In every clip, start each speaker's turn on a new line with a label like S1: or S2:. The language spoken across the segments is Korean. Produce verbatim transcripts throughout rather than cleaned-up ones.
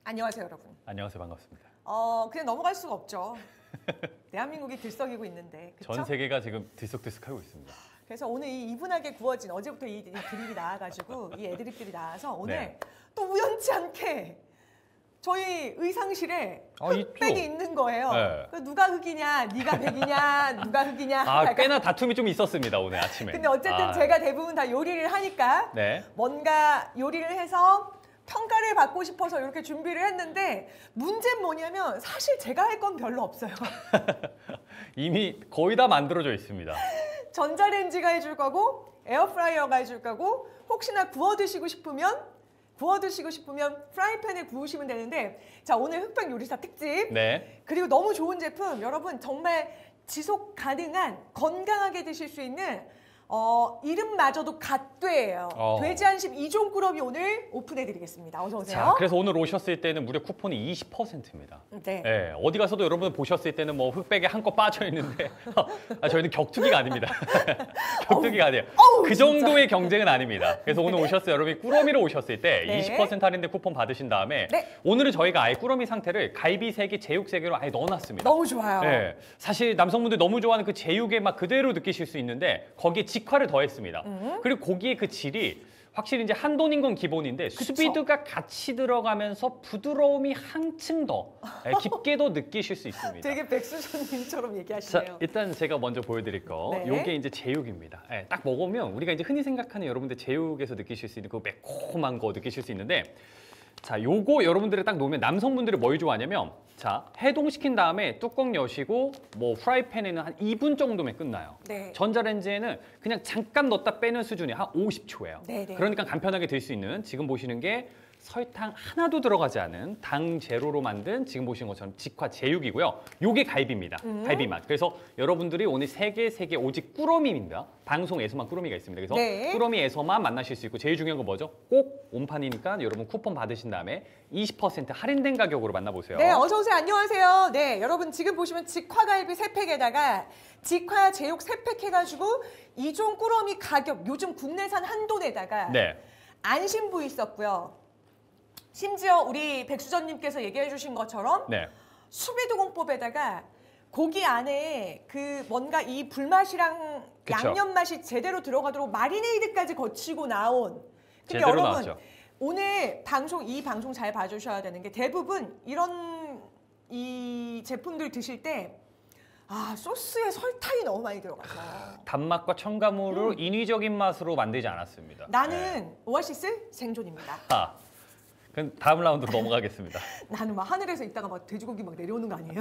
S1: 안녕하세요, 여러분.
S2: 안녕하세요. 반갑습니다.
S1: 어, 그냥 넘어갈 수가 없죠. 대한민국이 들썩이고 있는데, 그쵸?
S2: 전 세계가 지금 들썩들썩하고 있습니다.
S1: 그래서 오늘 이 이분하게 구워진 어제부터 이, 이 드립이 나와가지고 이 애드립들이 나와서 오늘
S2: 네.
S1: 또 우연치 않게 저희 의상실에
S2: 아,
S1: 흑백이
S2: 있죠.
S1: 있는 거예요.
S2: 네.
S1: 그 누가 흑이냐, 네가 백이냐, 누가 흑이냐.
S2: 아,
S1: 약간.
S2: 꽤나 다툼이 좀 있었습니다. 오늘 아침에.
S1: 근데 어쨌든
S2: 아,
S1: 제가 대부분 다 요리를 하니까
S2: 네.
S1: 뭔가 요리를 해서 평가를 받고 싶어서 이렇게 준비를 했는데 문제는 뭐냐면 사실 제가 할 건 별로 없어요.
S2: 이미 거의 다 만들어져 있습니다.
S1: 전자레인지가 해줄 거고 에어프라이어가 해줄 거고 혹시나 구워 드시고 싶으면 구워 드시고 싶으면 프라이팬에 구우시면 되는데 자 오늘 흑백 요리사 특집
S2: 네.
S1: 그리고 너무 좋은 제품 여러분 정말 지속 가능한 건강하게 드실 수 있는 어, 이름마저도 갓돼예요.
S2: 어.
S1: 돼지 한심 이종 꾸러미 오늘 오픈해드리겠습니다. 어서 오세요.
S2: 자, 그래서 오늘 오셨을 때는 무려 쿠폰이 이십 퍼센트입니다.
S1: 네.
S2: 네, 어디 가서도 여러분 보셨을 때는 뭐 흑백에 한껏 빠져 있는데 아, 저희는 격투기가 아닙니다. 격투기가 아니에요.
S1: 어우,
S2: 그 정도의 경쟁은 아닙니다. 그래서 오늘 오셨어요. 여러분이 꾸러미로 오셨을 때
S1: 네.
S2: 이십 퍼센트 할인된 쿠폰 받으신 다음에
S1: 네.
S2: 오늘은 저희가 아예 꾸러미 상태를 갈비 세 개, 제육 세 개로 아예 넣어놨습니다.
S1: 너무 좋아요.
S2: 네, 사실 남성분들 너무 좋아하는 그 제육의 맛 그대로 느끼실 수 있는데 거기에 직화를 더했습니다.
S1: 음.
S2: 그리고 고기의 그 질이 확실히 이제 한돈인 건 기본인데
S1: 그쵸?
S2: 수비드가 같이 들어가면서 부드러움이 한층 더 네, 깊게 더 느끼실 수 있습니다.
S1: 되게 백수전님처럼
S2: 자,
S1: 얘기하시네요.
S2: 일단 제가 먼저 보여드릴 거,
S1: 네.
S2: 요게 이제 제육입니다. 네, 딱 먹으면 우리가 이제 흔히 생각하는 여러분들 제육에서 느끼실 수 있는 그 매콤한 거 느끼실 수 있는데, 자, 요거 여러분들이 딱 놓으면 남성분들이 뭘 좋아하냐면, 자, 해동시킨 다음에 뚜껑 여시고 뭐 프라이팬에는 한 이 분 정도면 끝나요.
S1: 네.
S2: 전자레인지에는 그냥 잠깐 넣었다 빼는 수준이 한 오십 초예요.
S1: 네네.
S2: 그러니까 간편하게 들 수 있는 지금 보시는 게 설탕 하나도 들어가지 않은 당 제로로 만든 지금 보시는 것처럼 직화 제육이고요. 요게 갈비입니다.
S1: 음.
S2: 갈비 맛. 그래서 여러분들이 오늘 세 개, 세 개 오직 꾸러미입니다. 방송에서만 꾸러미가 있습니다. 그래서
S1: 네.
S2: 꾸러미에서만 만나실 수 있고 제일 중요한 건 뭐죠? 꼭 온판이니까 여러분 쿠폰 받으신 다음에 이십 퍼센트 할인된 가격으로 만나보세요.
S1: 네, 어서 오세요. 안녕하세요. 네, 여러분 지금 보시면 직화갈비 세 팩에다가 직화 제육 세 팩 해가지고 이종 꾸러미 가격 요즘 국내산 한돈에다가
S2: 네.
S1: 안심부 있었고요. 심지어 우리 백수전님께서 얘기해 주신 것처럼
S2: 네.
S1: 수비드 공법에다가 고기 안에 그 뭔가 이 불맛이랑
S2: 그쵸.
S1: 양념 맛이 제대로 들어가도록 마리네이드까지 거치고 나온. 근데
S2: 제대로
S1: 여러분
S2: 나왔죠.
S1: 오늘 방송 이 방송 잘 봐주셔야 되는 게 대부분 이런 이 제품들 드실 때 아 소스에 설탕이 너무 많이 들어가서
S2: 단맛과 첨가물을
S1: 음.
S2: 인위적인 맛으로 만들지 않았습니다.
S1: 나는
S2: 네.
S1: 오아시스 생존입니다.
S2: 아, 그럼 다음 라운드로 넘어가겠습니다.
S1: 나는 막 하늘에서 있다가 막 돼지고기 막 내려오는 거 아니에요?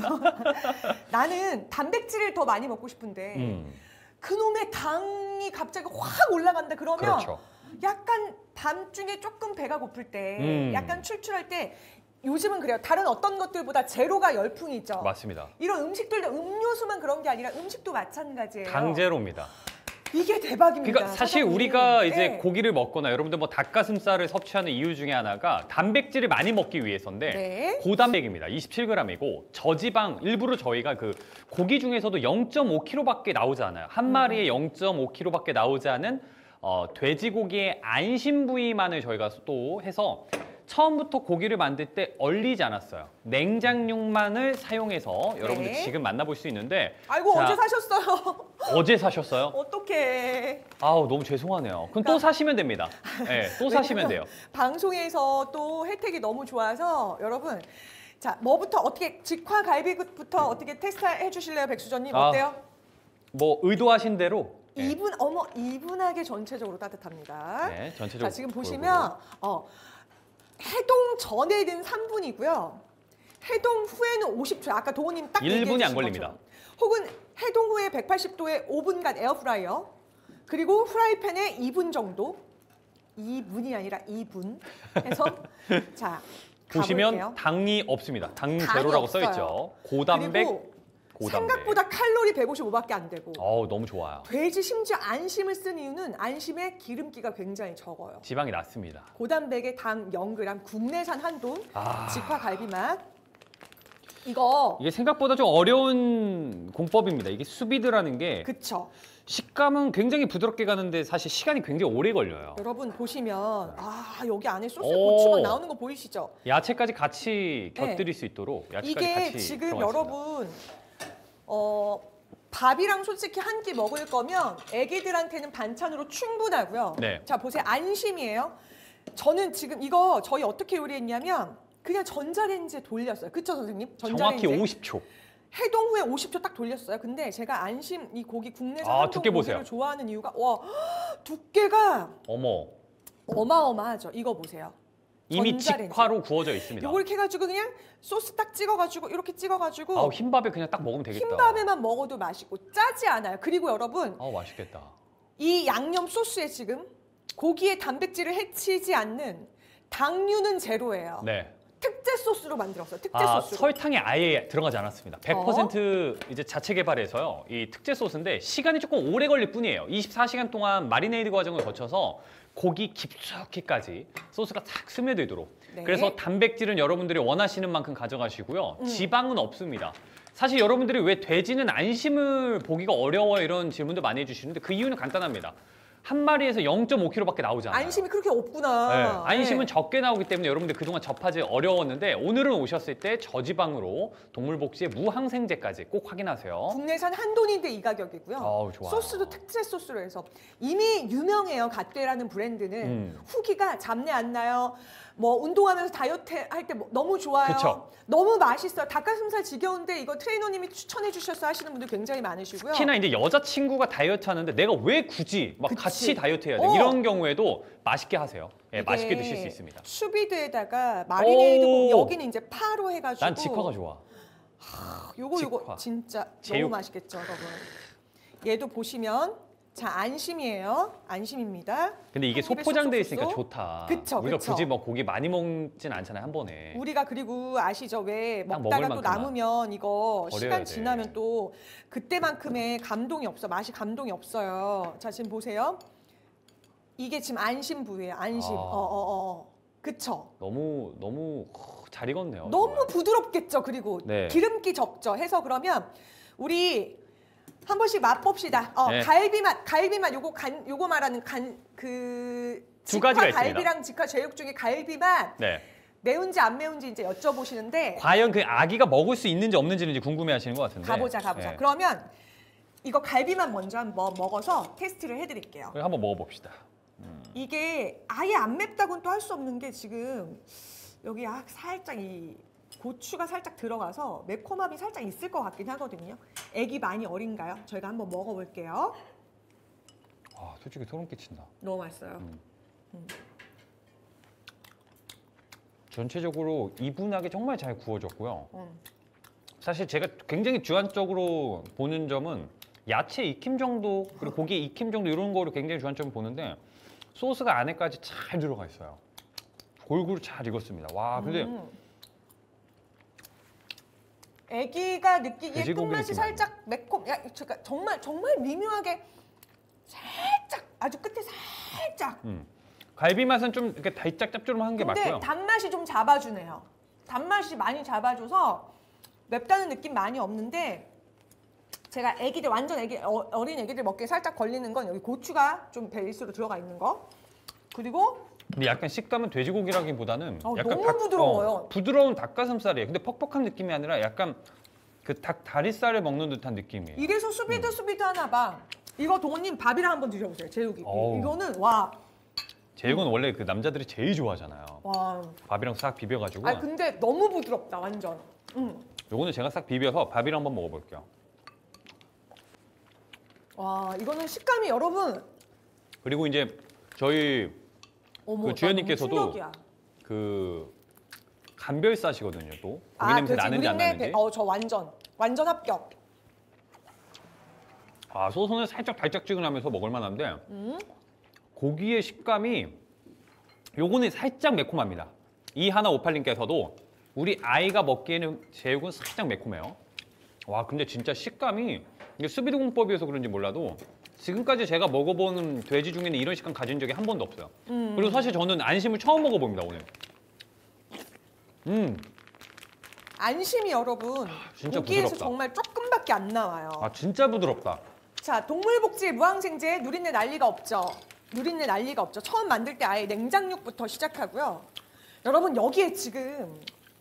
S1: 나는 단백질을 더 많이 먹고 싶은데
S2: 음,
S1: 그놈의 당이 갑자기 확 올라간다 그러면
S2: 그렇죠.
S1: 약간 밤중에 조금 배가 고플 때
S2: 음.
S1: 약간 출출할 때 요즘은 그래요. 다른 어떤 것들보다 제로가 열풍이 있죠.
S2: 맞습니다.
S1: 이런 음식들도 음료수만 그런 게 아니라 음식도 마찬가지예요.
S2: 강제로입니다.
S1: 이게 대박입니다.
S2: 그러니까 사실
S1: 사장님.
S2: 우리가 이제
S1: 네.
S2: 고기를 먹거나 여러분들 뭐 닭가슴살을 섭취하는 이유 중에 하나가 단백질을 많이 먹기 위해서인데
S1: 네.
S2: 고단백입니다. 이십칠 그램이고 저지방 일부러 저희가 그 고기 중에서도 영 점 오 킬로그램밖에 나오지 않아요. 한 마리에 영 점 오 킬로그램밖에 나오지 않은 어, 돼지고기의 안심 부위만을 저희가 또 해서 처음부터 고기를 만들 때 얼리지 않았어요. 냉장육만을 사용해서 여러분들
S1: 네.
S2: 지금 만나볼 수 있는데
S1: 아이고
S2: 자,
S1: 어제 사셨어요.
S2: 어제 사셨어요?
S1: 어떡해.
S2: 아우 너무 죄송하네요. 그럼 또
S1: 그러니까
S2: 사시면 됩니다. 네, 또 사시면 돼요.
S1: 방송에서 또 혜택이 너무 좋아서 여러분 자 뭐부터 어떻게 직화 갈비부터 어떻게 테스트 해주실래요, 백수전님?
S2: 아,
S1: 어때요?
S2: 뭐 의도하신 대로 네.
S1: 이분 어머 이분하게 전체적으로 따뜻합니다.
S2: 네, 전체적으로
S1: 자 지금 보시면 어, 해동 전에는 삼 분이고요. 해동 후에는 오십 초. 아까 도우님 딱
S2: 일 분이
S1: 얘기해
S2: 안
S1: 주신
S2: 걸립니다.
S1: 것처럼. 혹은 해동 후에 백팔십 도에 오 분간 에어프라이어. 그리고 프라이팬에 이 분 정도. 이 분이 아니라 이 분 해서 자
S2: 보시면
S1: 가볼게요.
S2: 당이 없습니다. 당
S1: 당이
S2: 제로라고 써
S1: 없어요.
S2: 있죠. 고단백,
S1: 그리고
S2: 고단백.
S1: 생각보다 칼로리 백오십오밖에 안 되고
S2: 어우 너무 좋아요.
S1: 돼지 심지어 안심을 쓴 이유는 안심의 기름기가 굉장히 적어요.
S2: 지방이 낮습니다.
S1: 고단백의 당 영 그램 국내산 한돈
S2: 아.
S1: 직화 갈비 맛. 이거
S2: 이게 생각보다 좀 어려운 공법입니다. 이게 수비드라는 게
S1: 그쵸.
S2: 식감은 굉장히 부드럽게 가는데 사실 시간이 굉장히 오래 걸려요.
S1: 여러분 보시면 아 여기 안에 소스
S2: 오.
S1: 고추가 나오는 거 보이시죠?
S2: 야채까지 같이
S1: 네.
S2: 곁들일 수 있도록 야채까지
S1: 이게
S2: 같이
S1: 지금
S2: 들어가 있습니다.
S1: 여러분 어 밥이랑 솔직히 한 끼 먹을 거면 애기들한테는 반찬으로 충분하고요.
S2: 네.
S1: 자 보세요. 안심이에요. 저는 지금 이거 저희 어떻게 요리했냐면 그냥 전자레인지에 돌렸어요. 그쵸 선생님?
S2: 정확히
S1: 전자레인지에.
S2: 오십 초.
S1: 해동 후에 오십 초 딱 돌렸어요. 근데 제가 안심 이 고기 국내산
S2: 아,
S1: 한동
S2: 두께 보세요.
S1: 고기를 좋아하는 이유가 와 두께가
S2: 어머.
S1: 어마어마하죠. 이거 보세요.
S2: 이미
S1: 전자레인지.
S2: 직화로 구워져 있습니다.
S1: 요걸 이렇게 해가지고 그냥 소스 딱 찍어가지고 이렇게 찍어가지고
S2: 아우, 흰밥에 그냥 딱 먹으면 되겠다.
S1: 흰밥에만 먹어도 맛있고 짜지 않아요. 그리고 여러분
S2: 아우, 맛있겠다.
S1: 이 양념 소스에 지금 고기의 단백질을 해치지 않는 당류는 제로예요.
S2: 네.
S1: 특제 소스로 만들었어요. 특제
S2: 아,
S1: 소스로.
S2: 설탕이 아예 들어가지 않았습니다. 백 퍼센트 이제 자체 개발해서요. 이 특제 소스인데 시간이 조금 오래 걸릴 뿐이에요. 이십사 시간 동안 마리네이드 과정을 거쳐서 고기 깊숙이까지 소스가 싹 스며들도록.
S1: 네.
S2: 그래서 단백질은 여러분들이 원하시는 만큼 가져가시고요.
S1: 음.
S2: 지방은 없습니다. 사실 여러분들이 왜 돼지는 안심을 보기가 어려워 이런 질문도 많이 해주시는데 그 이유는 간단합니다. 한 마리에서 영 점 오 킬로그램밖에 나오지 않아요.
S1: 안심이 그렇게 없구나.
S2: 네, 안심은
S1: 네.
S2: 적게 나오기 때문에 여러분들 그동안 접하지 어려웠는데 오늘은 오셨을 때 저지방으로 동물복지에 무항생제까지 꼭 확인하세요.
S1: 국내산 한돈인데 이 가격이고요.
S2: 어우, 좋아요.
S1: 소스도 특제 소스로 해서 이미 유명해요. 갓데라는 브랜드는
S2: 음.
S1: 후기가 잡내 안 나요. 뭐 운동하면서 다이어트 할 때 너무 좋아요.
S2: 그쵸.
S1: 너무 맛있어요. 닭가슴살 지겨운데 이거 트레이너님이 추천해 주셔서 하시는 분들 굉장히 많으시고요.
S2: 특히나 이제 여자친구가 다이어트 하는데 내가 왜 굳이 막
S1: 그치.
S2: 같이 다이어트 해야 돼?
S1: 어.
S2: 이런 경우에도 맛있게 하세요. 예,
S1: 이게
S2: 맛있게 드실 수 있습니다.
S1: 수비드에다가 마리네이드
S2: 오.
S1: 고 여기는 이제 파로 해가지고
S2: 난 직화가 좋아.
S1: 요거 요거
S2: 직화.
S1: 진짜
S2: 제육.
S1: 너무 맛있겠죠, 여러분. 얘도 보시면 자 안심이에요. 안심입니다.
S2: 근데 이게
S1: 한 입에
S2: 소포장돼
S1: 쏙쏙
S2: 있으니까
S1: 쏙.
S2: 좋다.
S1: 그쵸,
S2: 우리가
S1: 그쵸.
S2: 굳이 뭐 고기 많이 먹진 않잖아요, 한 번에.
S1: 우리가 그리고 아시죠? 왜
S2: 딱
S1: 먹다가
S2: 먹을
S1: 또
S2: 만큼만.
S1: 남으면 이거
S2: 버려야
S1: 시간
S2: 돼.
S1: 지나면 또 그때만큼의 감동이 없어. 맛이 감동이 없어요. 자, 지금 보세요. 이게 지금 안심 부위예요. 안심.
S2: 아.
S1: 어, 어, 어. 그쵸?
S2: 너무 너무 후, 잘 익었네요.
S1: 너무
S2: 정말.
S1: 부드럽겠죠. 그리고
S2: 네.
S1: 기름기 적죠. 해서 그러면 우리 한 번씩 맛봅시다. 어,
S2: 네.
S1: 갈비 맛, 갈비 맛 요거 간 요거 말하는 간 그
S2: 두 가지가 있습니다.
S1: 갈비랑 직화 제육 중에 갈비 맛
S2: 네.
S1: 매운지 안 매운지 이제 여쭤보시는데
S2: 과연 그 아기가 먹을 수 있는지 없는지는 이제 궁금해하시는 것 같은데.
S1: 가보자 가보자.
S2: 네.
S1: 그러면 이거 갈비만 먼저 한번 먹어서 테스트를 해드릴게요.
S2: 그럼 한번 먹어봅시다.
S1: 이게 아예 안 맵다고는 또 할 수 없는 게 지금 여기 아, 살짝 이 고추가 살짝 들어가서 매콤함이 살짝 있을 것 같긴 하거든요. 애기 많이 어린가요? 저희가 한번 먹어볼게요.
S2: 아, 솔직히 소름 끼친다.
S1: 너무 맛있어요.
S2: 음. 전체적으로 이분하게 정말 잘 구워졌고요.
S1: 음.
S2: 사실 제가 굉장히 주안적으로 보는 점은 야채 익힘 정도 그리고 고기 익힘 정도 이런 거를 굉장히 주안점으로 보는데 소스가 안에까지 잘 들어가 있어요. 골고루 잘 익었습니다. 와, 근데
S1: 음. 애기가 느끼기에
S2: 돼지고기
S1: 끝맛이
S2: 느낌
S1: 살짝 매콤, 야, 그러니까 정말 정말 미묘하게 살짝 아주 끝에 살짝.
S2: 음. 갈비 맛은 좀 이렇게 달짝 짭조름한 게
S1: 근데
S2: 맞고요.
S1: 단맛이 좀 잡아주네요. 단맛이 많이 잡아줘서 맵다는 느낌 많이 없는데 제가 애기들 완전 애기 어, 어린 애기들 먹기에 살짝 걸리는 건 여기 고추가 좀 베이스로 들어가 있는 거. 그리고
S2: 근데 약간 식감은 돼지고기라기보다는
S1: 어,
S2: 약간
S1: 너무 부드러워요.
S2: 어, 부드러운 닭가슴살이에요. 근데 퍽퍽한 느낌이 아니라 약간 그 닭 다리살을 먹는 듯한 느낌이에요.
S1: 이래서 수비드 수비드 하나 봐. 이거 동원님 밥이랑 한번 드셔보세요. 제육이.
S2: 어우.
S1: 이거는 와.
S2: 제육은 원래 그 남자들이 제일 좋아하잖아요.
S1: 와.
S2: 밥이랑 싹 비벼가지고.
S1: 아 근데 너무 부드럽다 완전. 음.
S2: 요거는 제가 싹 비벼서 밥이랑 한번 먹어볼게요.
S1: 와 이거는 식감이 여러분.
S2: 그리고 이제 저희
S1: 어머,
S2: 그
S1: 나
S2: 주연님께서도
S1: 너무 충격이야.
S2: 그 간별사시거든요. 또 고기
S1: 아,
S2: 냄새
S1: 그치.
S2: 나는지 안
S1: 우린내
S2: 나는지.
S1: 배- 어, 저 완전 완전 합격.
S2: 아, 소스는 살짝 달짝지근하면서 먹을만한데
S1: 음.
S2: 고기의 식감이 요거는 살짝 매콤합니다. 이하나오팔님께서도 우리 아이가 먹기에는 제육은 살짝 매콤해요. 와, 근데 진짜 식감이 이게 수비드 공법이어서 그런지 몰라도 지금까지 제가 먹어본 돼지 중에는 이런 식감 가진 적이 한 번도 없어요.
S1: 음.
S2: 그리고 사실 저는 안심을 처음 먹어봅니다, 오늘. 음,
S1: 안심이 여러분
S2: 진짜
S1: 고기에서
S2: 부드럽다.
S1: 정말 조금밖에 안 나와요.
S2: 아 진짜 부드럽다.
S1: 자, 동물복지 무항생제 누린내 난리가 없죠. 누린내 난리가 없죠. 처음 만들 때 아예 냉장육부터 시작하고요. 여러분 여기에 지금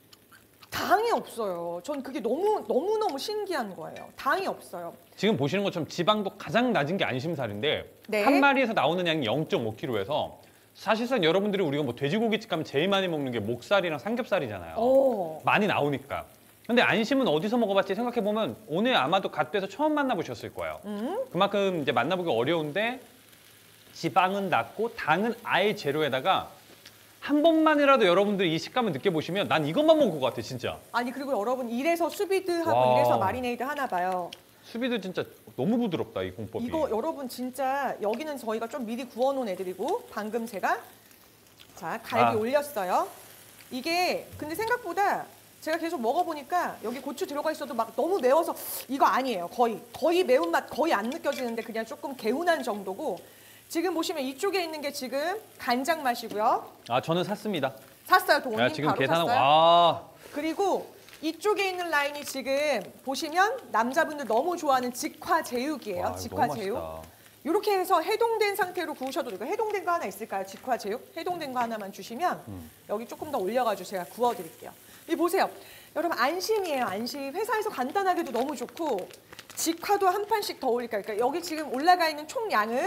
S1: 당이 없어요. 전 그게 너무 너무 너무 신기한 거예요. 당이 없어요.
S2: 지금 보시는 것처럼 지방도 가장 낮은 게 안심살인데
S1: 네.
S2: 한 마리에서 나오는 양이 영 점 오 킬로그램에서 사실상 여러분들이 우리가 뭐 돼지고기집 가면 제일 많이 먹는 게 목살이랑 삼겹살이잖아요.
S1: 오.
S2: 많이 나오니까. 근데 안심은 어디서 먹어봤지 생각해보면 오늘 아마도 갓돼서 처음 만나보셨을 거예요.
S1: 음?
S2: 그만큼 이제 만나보기 어려운데 지방은 낮고 당은 아예 제로에다가 한 번만이라도 여러분들이 이 식감을 느껴보시면 난 이것만 먹을 것 같아 진짜.
S1: 아니 그리고 여러분 이래서 수비드하고
S2: 와.
S1: 이래서 마리네이드 하나 봐요.
S2: 수비도 진짜 너무 부드럽다 이 공법이.
S1: 이거 여러분 진짜 여기는 저희가 좀 미리 구워놓은 애들이고 방금 제가 자 갈비
S2: 아.
S1: 올렸어요. 이게 근데 생각보다 제가 계속 먹어보니까 여기 고추 들어가 있어도 막 너무 매워서 이거 아니에요. 거의 거의 매운맛 거의 안 느껴지는데 그냥 조금 개운한 정도고 지금 보시면 이쪽에 있는 게 지금 간장 맛이고요.
S2: 아 저는 샀습니다.
S1: 샀어요 동원님
S2: 야, 지금
S1: 바로
S2: 계산하고
S1: 샀어요.
S2: 와.
S1: 그리고 이쪽에 있는 라인이 지금 보시면 남자분들 너무 좋아하는 직화 제육이에요.
S2: 와,
S1: 직화
S2: 너무
S1: 제육.
S2: 맛있다.
S1: 이렇게 해서 해동된 상태로 구우셔도 되고 해동된 거 하나 있을까요? 직화 제육? 해동된 거 하나만 주시면
S2: 음.
S1: 여기 조금 더 올려가지고 제가 구워드릴게요. 이 보세요. 여러분 안심이에요. 안심. 회사에서 간단하게도 너무 좋고 직화도 한 판씩 더 올릴까요? 그러니까 여기 지금 올라가 있는 총 양은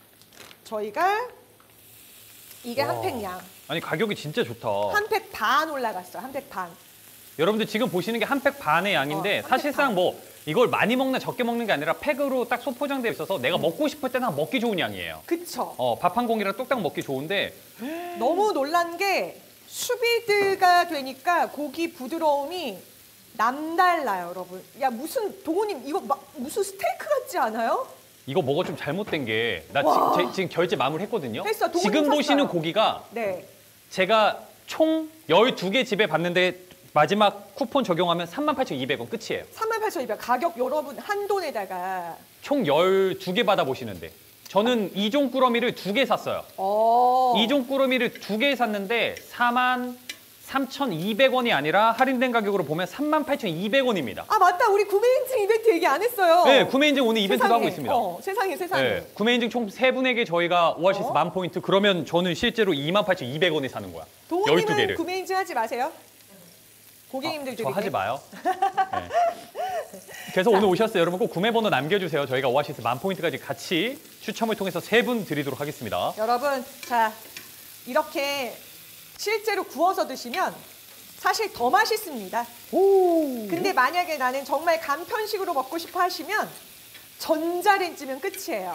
S1: 저희가 이게
S2: 와.
S1: 한 팩 양.
S2: 아니 가격이 진짜 좋다.
S1: 한 팩 반 올라갔어요. 한 팩 반.
S2: 여러분들 지금 보시는 게 한 팩 반의 양인데
S1: 어, 한팩
S2: 사실상
S1: 반.
S2: 뭐 이걸 많이 먹나 적게 먹는 게 아니라 팩으로 딱 소포장돼 있어서 내가 먹고 싶을 때는 먹기 좋은 양이에요.
S1: 그쵸?
S2: 어, 밥 한 공기랑 뚝딱 먹기 좋은데
S1: 너무 놀란 게 수비드가 되니까 고기 부드러움이 남달라요, 여러분. 야 무슨 동호님 이거 막 무슨 스테이크 같지 않아요?
S2: 이거 먹어 좀 잘못된 게 나
S1: 와.
S2: 지금 결제 마무리했거든요.
S1: 했어, 동훈이
S2: 지금
S1: 샀어요.
S2: 보시는 고기가
S1: 네.
S2: 제가 총 열두 개 집에 봤는데 마지막 쿠폰 적용하면 삼만 팔천이백 원 끝이에요.
S1: 삼만 팔천이백 가격 여러분 한돈에다가
S2: 총 열두 개 받아보시는데 저는 이종 꾸러미를 두 개 샀어요.
S1: 어.
S2: 이종 꾸러미를 두 개 샀는데 사만 삼천이백 원이 아니라 할인된 가격으로 보면 삼만 팔천이백 원입니다.
S1: 아 맞다. 우리 구매 인증 이벤트 얘기 안 했어요.
S2: 네, 구매 인증 오늘 이벤트도
S1: 세상에.
S2: 하고 있습니다.
S1: 어, 세상에 세상에.
S2: 네, 구매 인증 총 세 분에게 저희가 오아시스
S1: 어?
S2: 만 포인트 그러면 저는 실제로 이만 팔천이백 원에 사는 거야. 열두
S1: 동호님은
S2: 개를.
S1: 구매 인증 하지 마세요. 고객님들
S2: 저
S1: 드리게.
S2: 하지 마요. 네. 그래서 오늘 오셨어요. 여러분 꼭 구매 번호 남겨주세요. 저희가 오아시스 만 포인트까지 같이 추첨을 통해서 세 분 드리도록 하겠습니다.
S1: 여러분 자 이렇게 실제로 구워서 드시면 사실 더 맛있습니다.
S2: 오.
S1: 근데 만약에 나는 정말 간편식으로 먹고 싶어 하시면 전자레인지면 끝이에요.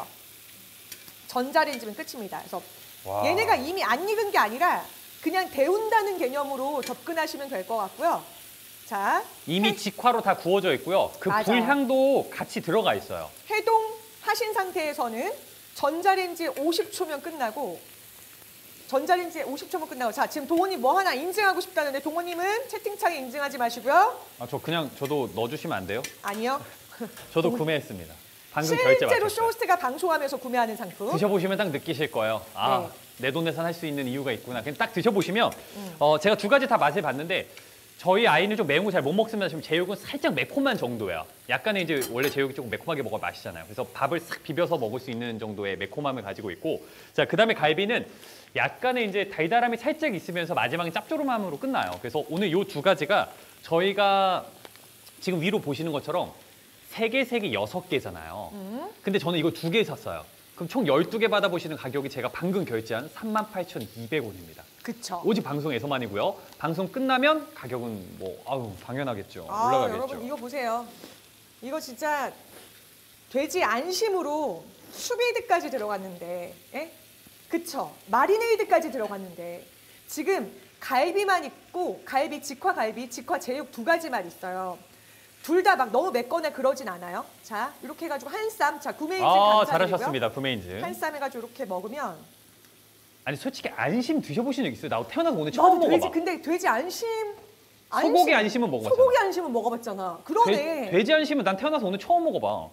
S1: 전자레인지면 끝입니다. 그래서
S2: 와.
S1: 얘네가 이미 안 익은 게 아니라 그냥 데운다는 개념으로 접근하시면 될 것 같고요. 자,
S2: 이미
S1: 해,
S2: 직화로 다 구워져 있고요. 그
S1: 맞아요.
S2: 불향도 같이 들어가 있어요.
S1: 해동하신 상태에서는 전자레인지 오십 초면 끝나고 전자레인지 오십 초면 끝나고 자 지금 동호님 뭐 하나 인증하고 싶다는데 동호님은 채팅창에 인증하지 마시고요.
S2: 아, 저 그냥 저도 넣어주시면 안 돼요?
S1: 아니요.
S2: 저도 구매했습니다. 방금 결제
S1: 실제로
S2: 마쳤어요.
S1: 쇼호스트가 방송하면서 구매하는 상품.
S2: 드셔보시면 딱 느끼실 거예요. 아,
S1: 네.
S2: 내 돈 내산 할 수 있는 이유가 있구나. 그냥 딱 드셔보시면
S1: 음.
S2: 어, 제가 두 가지 다 맛을 봤는데 저희 아이는 좀 매운 거 잘 못 먹습니다. 지금 제육은 살짝 매콤한 정도예요. 약간의 이제 원래 제육이 조금 매콤하게 먹어 맛이잖아요. 그래서 밥을 싹 비벼서 먹을 수 있는 정도의 매콤함을 가지고 있고 자, 그다음에 갈비는 약간의 이제 달달함이 살짝 있으면서 마지막에 짭조름함으로 끝나요. 그래서 오늘 이 두 가지가 저희가 지금 위로 보시는 것처럼 세 개, 세 개, 여섯 개잖아요.
S1: 음.
S2: 근데 저는 이거 두 개 샀어요. 그럼 총 열두 개 받아보시는 가격이 제가 방금 결제한 삼만 팔천이백 원입니다.
S1: 그쵸.
S2: 오직 방송에서만이고요. 방송 끝나면 가격은 뭐 아우 당연하겠죠.
S1: 아,
S2: 올라가겠죠.
S1: 여러분 이거 보세요. 이거 진짜 돼지 안심으로 수비드까지 들어갔는데, 예? 그쵸? 마리네이드까지 들어갔는데 지금 갈비만 있고 갈비, 직화 갈비, 직화 제육 두 가지만 있어요. 둘 다 막 너무 맵거나 그러진 않아요. 자, 이렇게 해가지고 한 쌈, 자 구매 인증
S2: 아,
S1: 감사드리고요.
S2: 잘하셨습니다. 구매 인증.
S1: 한 쌈 해가지고 이렇게 먹으면
S2: 아니 솔직히 안심 드셔보신 적 있어요? 나 태어나서 오늘 처음
S1: 나도 돼지
S2: 먹어봐.
S1: 근데 돼지 안심,
S2: 소고기 안심은 먹어봤잖아.
S1: 소고기 안심은 먹어봤잖아. 그러네.
S2: 돼, 돼지 안심은 난 태어나서 오늘 처음 먹어봐.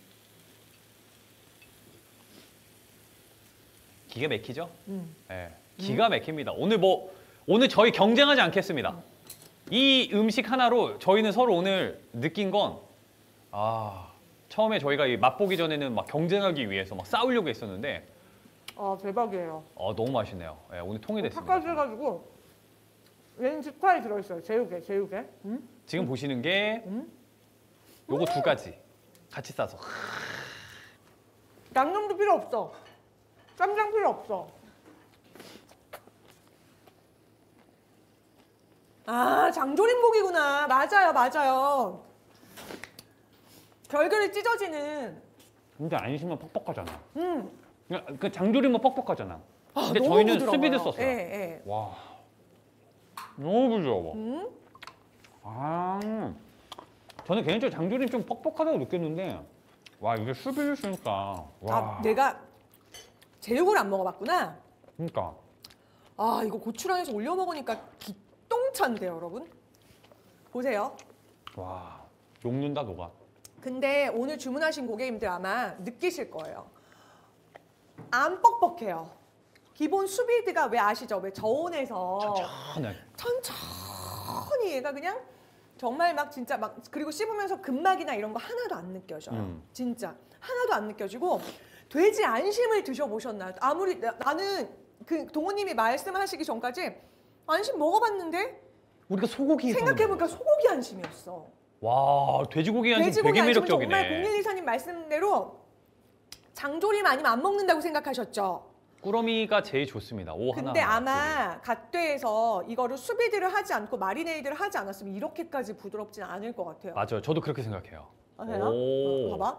S2: 기가 막히죠?
S1: 음.
S2: 네, 기가 막힙니다. 오늘 뭐 오늘 저희 경쟁하지 않겠습니다. 이 음식 하나로 저희는 서로 오늘 느낀 건 아, 처음에 저희가 이 맛보기 전에는 막 경쟁하기 위해서 막 싸우려고 했었는데
S1: 아 대박이에요.
S2: 어, 너무 맛있네요. 예, 오늘 통일됐습니다.
S1: 팥까지 해가지고 왠지 스파이 들어있어요. 제육에 제육에. 음?
S2: 지금 보시는 게
S1: 음?
S2: 요거 두 가지 같이 싸서
S1: 양념도 필요 없어. 쌈장 필요 없어. 아 장조림고기구나. 맞아요 맞아요. 결결이 찢어지는.
S2: 근데 안심은 퍽퍽하잖아.
S1: 음.
S2: 그냥 그 장조림은 퍽퍽하잖아.
S1: 아,
S2: 근데
S1: 너무
S2: 저희는
S1: 부드러워요.
S2: 수비드 썼어요.
S1: 예, 예.
S2: 와, 너무 부드러워.
S1: 음?
S2: 아, 저는 개인적으로 장조림 좀 퍽퍽하다고 느꼈는데 와 이게 수비드 쓰니까 와.
S1: 아 내가 제육을 안 먹어봤구나.
S2: 그러니까
S1: 아 이거 고추장에서 올려 먹으니까 기똥찬데요 여러분. 보세요.
S2: 와 녹는다 녹아.
S1: 근데 오늘 주문하신 고객님들 아마 느끼실 거예요. 안 뻑뻑해요. 기본 수비드가 왜 아시죠? 왜 저온에서
S2: 천천히.
S1: 천천히 얘가 그냥 정말 막 진짜 막 그리고 씹으면서 근막이나 이런 거 하나도 안 느껴져요.
S2: 음.
S1: 진짜 하나도 안 느껴지고 돼지 안심을 드셔보셨나요? 아무리 나, 나는 그 동호님이 말씀하시기 전까지 안심 먹어봤는데
S2: 우리가 소고기
S1: 생각해보니까 소고기 안심이었어.
S2: 와 돼지고기 안심
S1: 돼지고기
S2: 되게
S1: 안심은
S2: 매력적이네.
S1: 정말 공일이사님 말씀대로 장조림 아니면 안 먹는다고 생각하셨죠?
S2: 꾸러미가 제일 좋습니다. 오 하나.
S1: 근데 아마 갓돼에서 이거를 수비드를 하지 않고 마리네이드를 하지 않았으면 이렇게까지 부드럽진 않을 것 같아요.
S2: 맞아요. 저도 그렇게 생각해요.
S1: 아, 해요?
S2: 오.
S1: 어, 봐봐.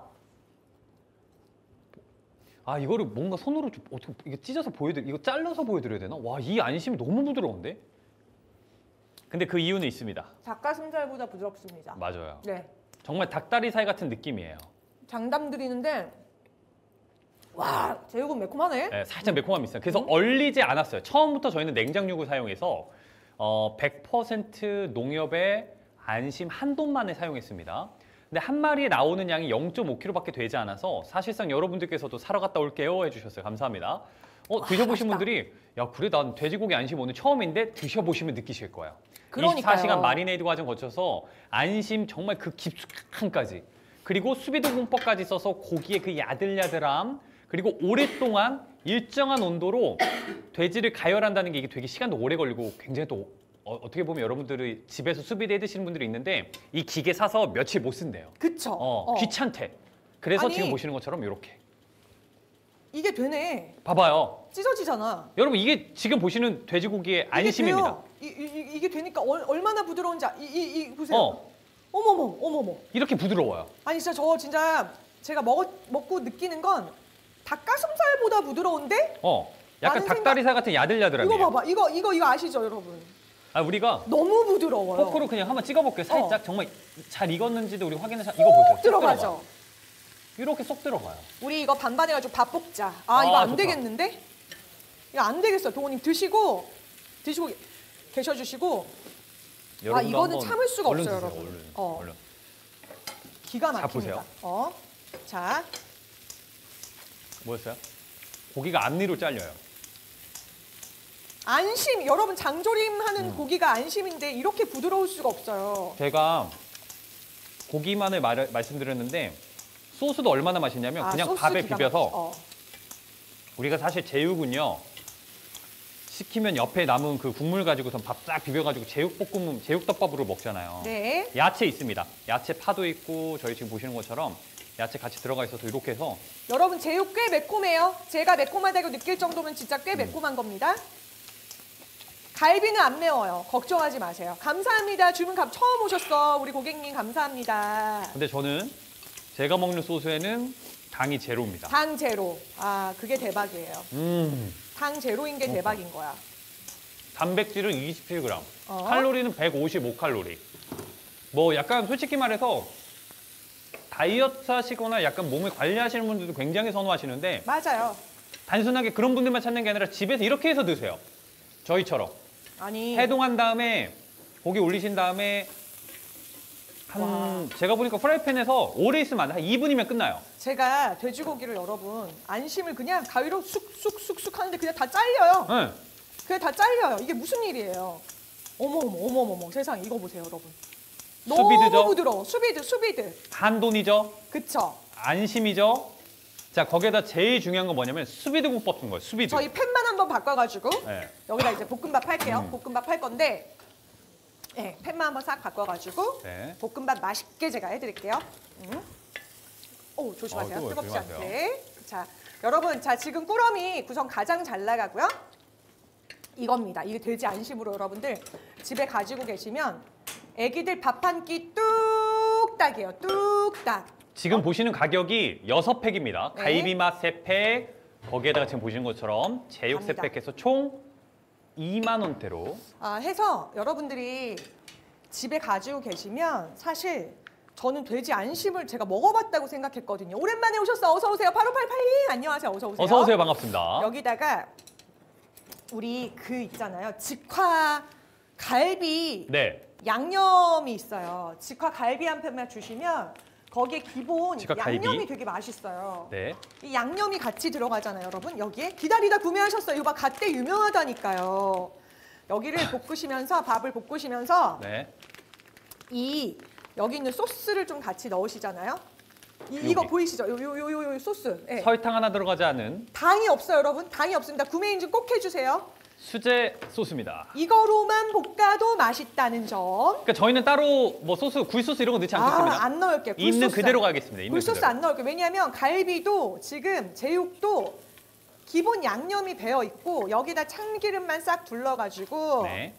S2: 아 이거를 뭔가 손으로 좀 어떻게 이거 찢어서 보여드려 이거 잘라서 보여드려야 되나? 와 이 안심이 너무 부드러운데? 근데 그 이유는 있습니다.
S1: 닭가슴살보다 부드럽습니다.
S2: 맞아요.
S1: 네.
S2: 정말 닭다리살 같은 느낌이에요.
S1: 장담 드리는데 와 제육은 매콤하네.
S2: 네, 살짝 매콤함이 있어요. 그래서
S1: 음?
S2: 얼리지 않았어요. 처음부터 저희는 냉장육을 사용해서 어, 백 퍼센트 농협의 안심 한돈만을 사용했습니다. 근데 한 마리에 나오는 양이 영 점 오 킬로그램밖에 되지 않아서 사실상 여러분들께서도 사러 갔다 올게요 해주셨어요. 감사합니다. 어, 드셔보신
S1: 맛있다.
S2: 분들이 야 그래 난 돼지고기 안심 오늘 처음인데 드셔보시면 느끼실 거예요.
S1: 그러니까요.
S2: 이십사 시간 마리네이드 과정 거쳐서 안심 정말 그 깊숙함까지 그리고 수비드 공법까지 써서 고기의 그 야들야들함 그리고 오랫동안 일정한 온도로 돼지를 가열한다는 게 이게 되게 시간도 오래 걸리고 굉장히 또 어, 어떻게 보면 여러분들이 집에서 수비드 해 드시는 분들이 있는데 이 기계 사서 며칠 못 쓴대요.
S1: 그쵸.
S2: 어,
S1: 어.
S2: 귀찮대. 그래서
S1: 아니,
S2: 지금 보시는 것처럼 이렇게
S1: 이게 되네.
S2: 봐봐요.
S1: 찢어지잖아.
S2: 여러분 이게 지금 보시는 돼지고기의
S1: 이게
S2: 안심입니다.
S1: 돼요. 이, 이, 이게 되니까 얼, 얼마나 부드러운지 아- 이, 이, 이 보세요.
S2: 어.
S1: 어머머 어머머.
S2: 이렇게 부드러워요.
S1: 아니 진짜 저 진짜 제가 먹, 먹고 느끼는 건 닭가슴살보다 부드러운데
S2: 어, 약간
S1: 나는
S2: 닭다리살 같은 야들야들함이에요.
S1: 이거 봐봐 이거 이거 이거 아시죠 여러분?
S2: 아, 우리가
S1: 너무 부드러워요.
S2: 포크로 그냥 한번 찍어볼게요. 살짝
S1: 어.
S2: 정말 잘 익었는지도 우리 확인해서 이거 보세요. 쏙
S1: 들어가죠.
S2: 들어가요. 이렇게 쏙 들어가요.
S1: 우리 이거 반반 해가지고 밥 볶자. 아,
S2: 아,
S1: 이거 안
S2: 좋다.
S1: 되겠는데? 이거 안 되겠어. 동호님 드시고 드시고 계셔주시고
S2: 여러분도
S1: 이거는
S2: 한번
S1: 참을 수가
S2: 얼른
S1: 없어요,
S2: 드세요,
S1: 여러분.
S2: 얼른.
S1: 어.
S2: 얼른.
S1: 기가
S2: 자,
S1: 막힙니다.
S2: 보세요.
S1: 어, 자
S2: 뭐였어요? 고기가 앞니로 잘려요.
S1: 안심 여러분 장조림하는
S2: 음.
S1: 고기가 안심인데 이렇게 부드러울 수가 없어요.
S2: 제가 고기만을 말, 말씀드렸는데 소스도 얼마나 맛있냐면
S1: 아,
S2: 그냥
S1: 소스
S2: 밥에
S1: 기가
S2: 비벼서
S1: 막- 어.
S2: 우리가 사실 제육은요 시키면 옆에 남은 그 국물 가지고선 밥 싹 비벼가지고 제육볶음, 제육덮밥으로 먹잖아요.
S1: 네.
S2: 야채 있습니다. 야채 파도 있고 저희 지금 보시는 것처럼 야채 같이 들어가 있어서 이렇게 해서
S1: 여러분 제육 꽤 매콤해요. 제가 매콤하다고 느낄 정도면 진짜 꽤 매콤한 겁니다. 갈비는 안 매워요. 걱정하지 마세요. 감사합니다. 주문 감 처음 오셨어. 우리 고객님 감사합니다.
S2: 근데 저는 제가 먹는 소스에는 당이 제로입니다.
S1: 당 제로. 아 그게 대박이에요.
S2: 음,
S1: 당 제로인 게 대박인 거야.
S2: 단백질은 이십칠 그램,
S1: 어?
S2: 칼로리는 백오십오 칼로리. 뭐 약간 솔직히 말해서 다이어트 하시거나 약간 몸을 관리하시는 분들도 굉장히 선호하시는데
S1: 맞아요.
S2: 단순하게 그런 분들만 찾는 게 아니라 집에서 이렇게 해서 드세요. 저희처럼.
S1: 아니
S2: 해동한 다음에 고기 올리신 다음에 한
S1: 와.
S2: 제가 보니까 프라이팬에서 오래 있으면 안 돼. 한 이 분이면 끝나요.
S1: 제가 돼지고기를 여러분 안심을 그냥 가위로 쑥쑥쑥쑥 하는데 그냥 다 잘려요.
S2: 네.
S1: 그냥 다 잘려요. 이게 무슨 일이에요? 어머 어머 어머 어머 세상 이거 보세요 여러분.
S2: 수비드죠?
S1: 너무 부드러워. 수비드 수비드.
S2: 한돈이죠.
S1: 그쵸?
S2: 안심이죠. 자, 거기에다 제일 중요한 건 뭐냐면 수비드 국밥 쓴 거예요. 수비드.
S1: 저희 팬만 한번 바꿔가지고
S2: 네.
S1: 여기다 이제 볶음밥 할게요.
S2: 음.
S1: 볶음밥 할 건데 네, 팬만 한번 싹 바꿔가지고
S2: 네.
S1: 볶음밥 맛있게 제가 해드릴게요. 음. 오 조심하세요.
S2: 어, 뜨거워요.
S1: 뜨겁지
S2: 조심하세요.
S1: 않게. 자 여러분 자 지금 꾸러미 구성 가장 잘 나가고요. 이겁니다. 이게 돼지 안심으로 여러분들 집에 가지고 계시면 애기들 밥 한 끼 뚝딱이에요. 뚝딱.
S2: 지금 보시는 가격이 여섯 팩입니다.
S1: 네.
S2: 갈비맛 세 팩, 거기에다가 지금 보시는 것처럼 제육 세
S1: 갑니다.
S2: 팩해서 총 이만 원대로.
S1: 아, 해서 여러분들이 집에 가지고 계시면 사실 저는 돼지 안심을 제가 먹어봤다고 생각했거든요. 오랜만에 오셨어. 어서 오세요. 팔오팔팔님 안녕하세요. 어서 오세요.
S2: 어서 오세요. 반갑습니다.
S1: 여기다가 우리 그 있잖아요. 직화 갈비
S2: 네.
S1: 양념이 있어요. 직화 갈비 한 팩만 주시면 거기에 기본
S2: 직화 갈비.
S1: 양념이 되게 맛있어요.
S2: 네.
S1: 이 양념이 같이 들어가잖아요, 여러분. 여기에 기다리다 구매하셨어요. 이거 봐, 갓대 유명하다니까요. 여기를 볶으시면서 밥을 볶으시면서
S2: 네.
S1: 이 여기 있는 소스를 좀 같이 넣으시잖아요. 이,
S2: 여기.
S1: 이거 보이시죠? 요 요 요 요 소스. 예.
S2: 설탕 하나 들어가지 않은
S1: 당이 없어요, 여러분. 당이 없습니다. 구매 인증 꼭 해주세요.
S2: 수제 소스입니다.
S1: 이거로만 볶아도 맛있다는 점.
S2: 그러니까 저희는 따로 뭐 소스, 굴소스 이런 거 넣지 않겠습니다.
S1: 아, 안 넣을게요.
S2: 있는
S1: 굴소스
S2: 그대로
S1: 안-
S2: 가겠습니다. 있는
S1: 굴소스
S2: 그대로.
S1: 안 넣을게요. 왜냐하면 갈비도 지금 제육도 기본 양념이 배어 있고 여기다 참기름만 싹 둘러가지고
S2: 네.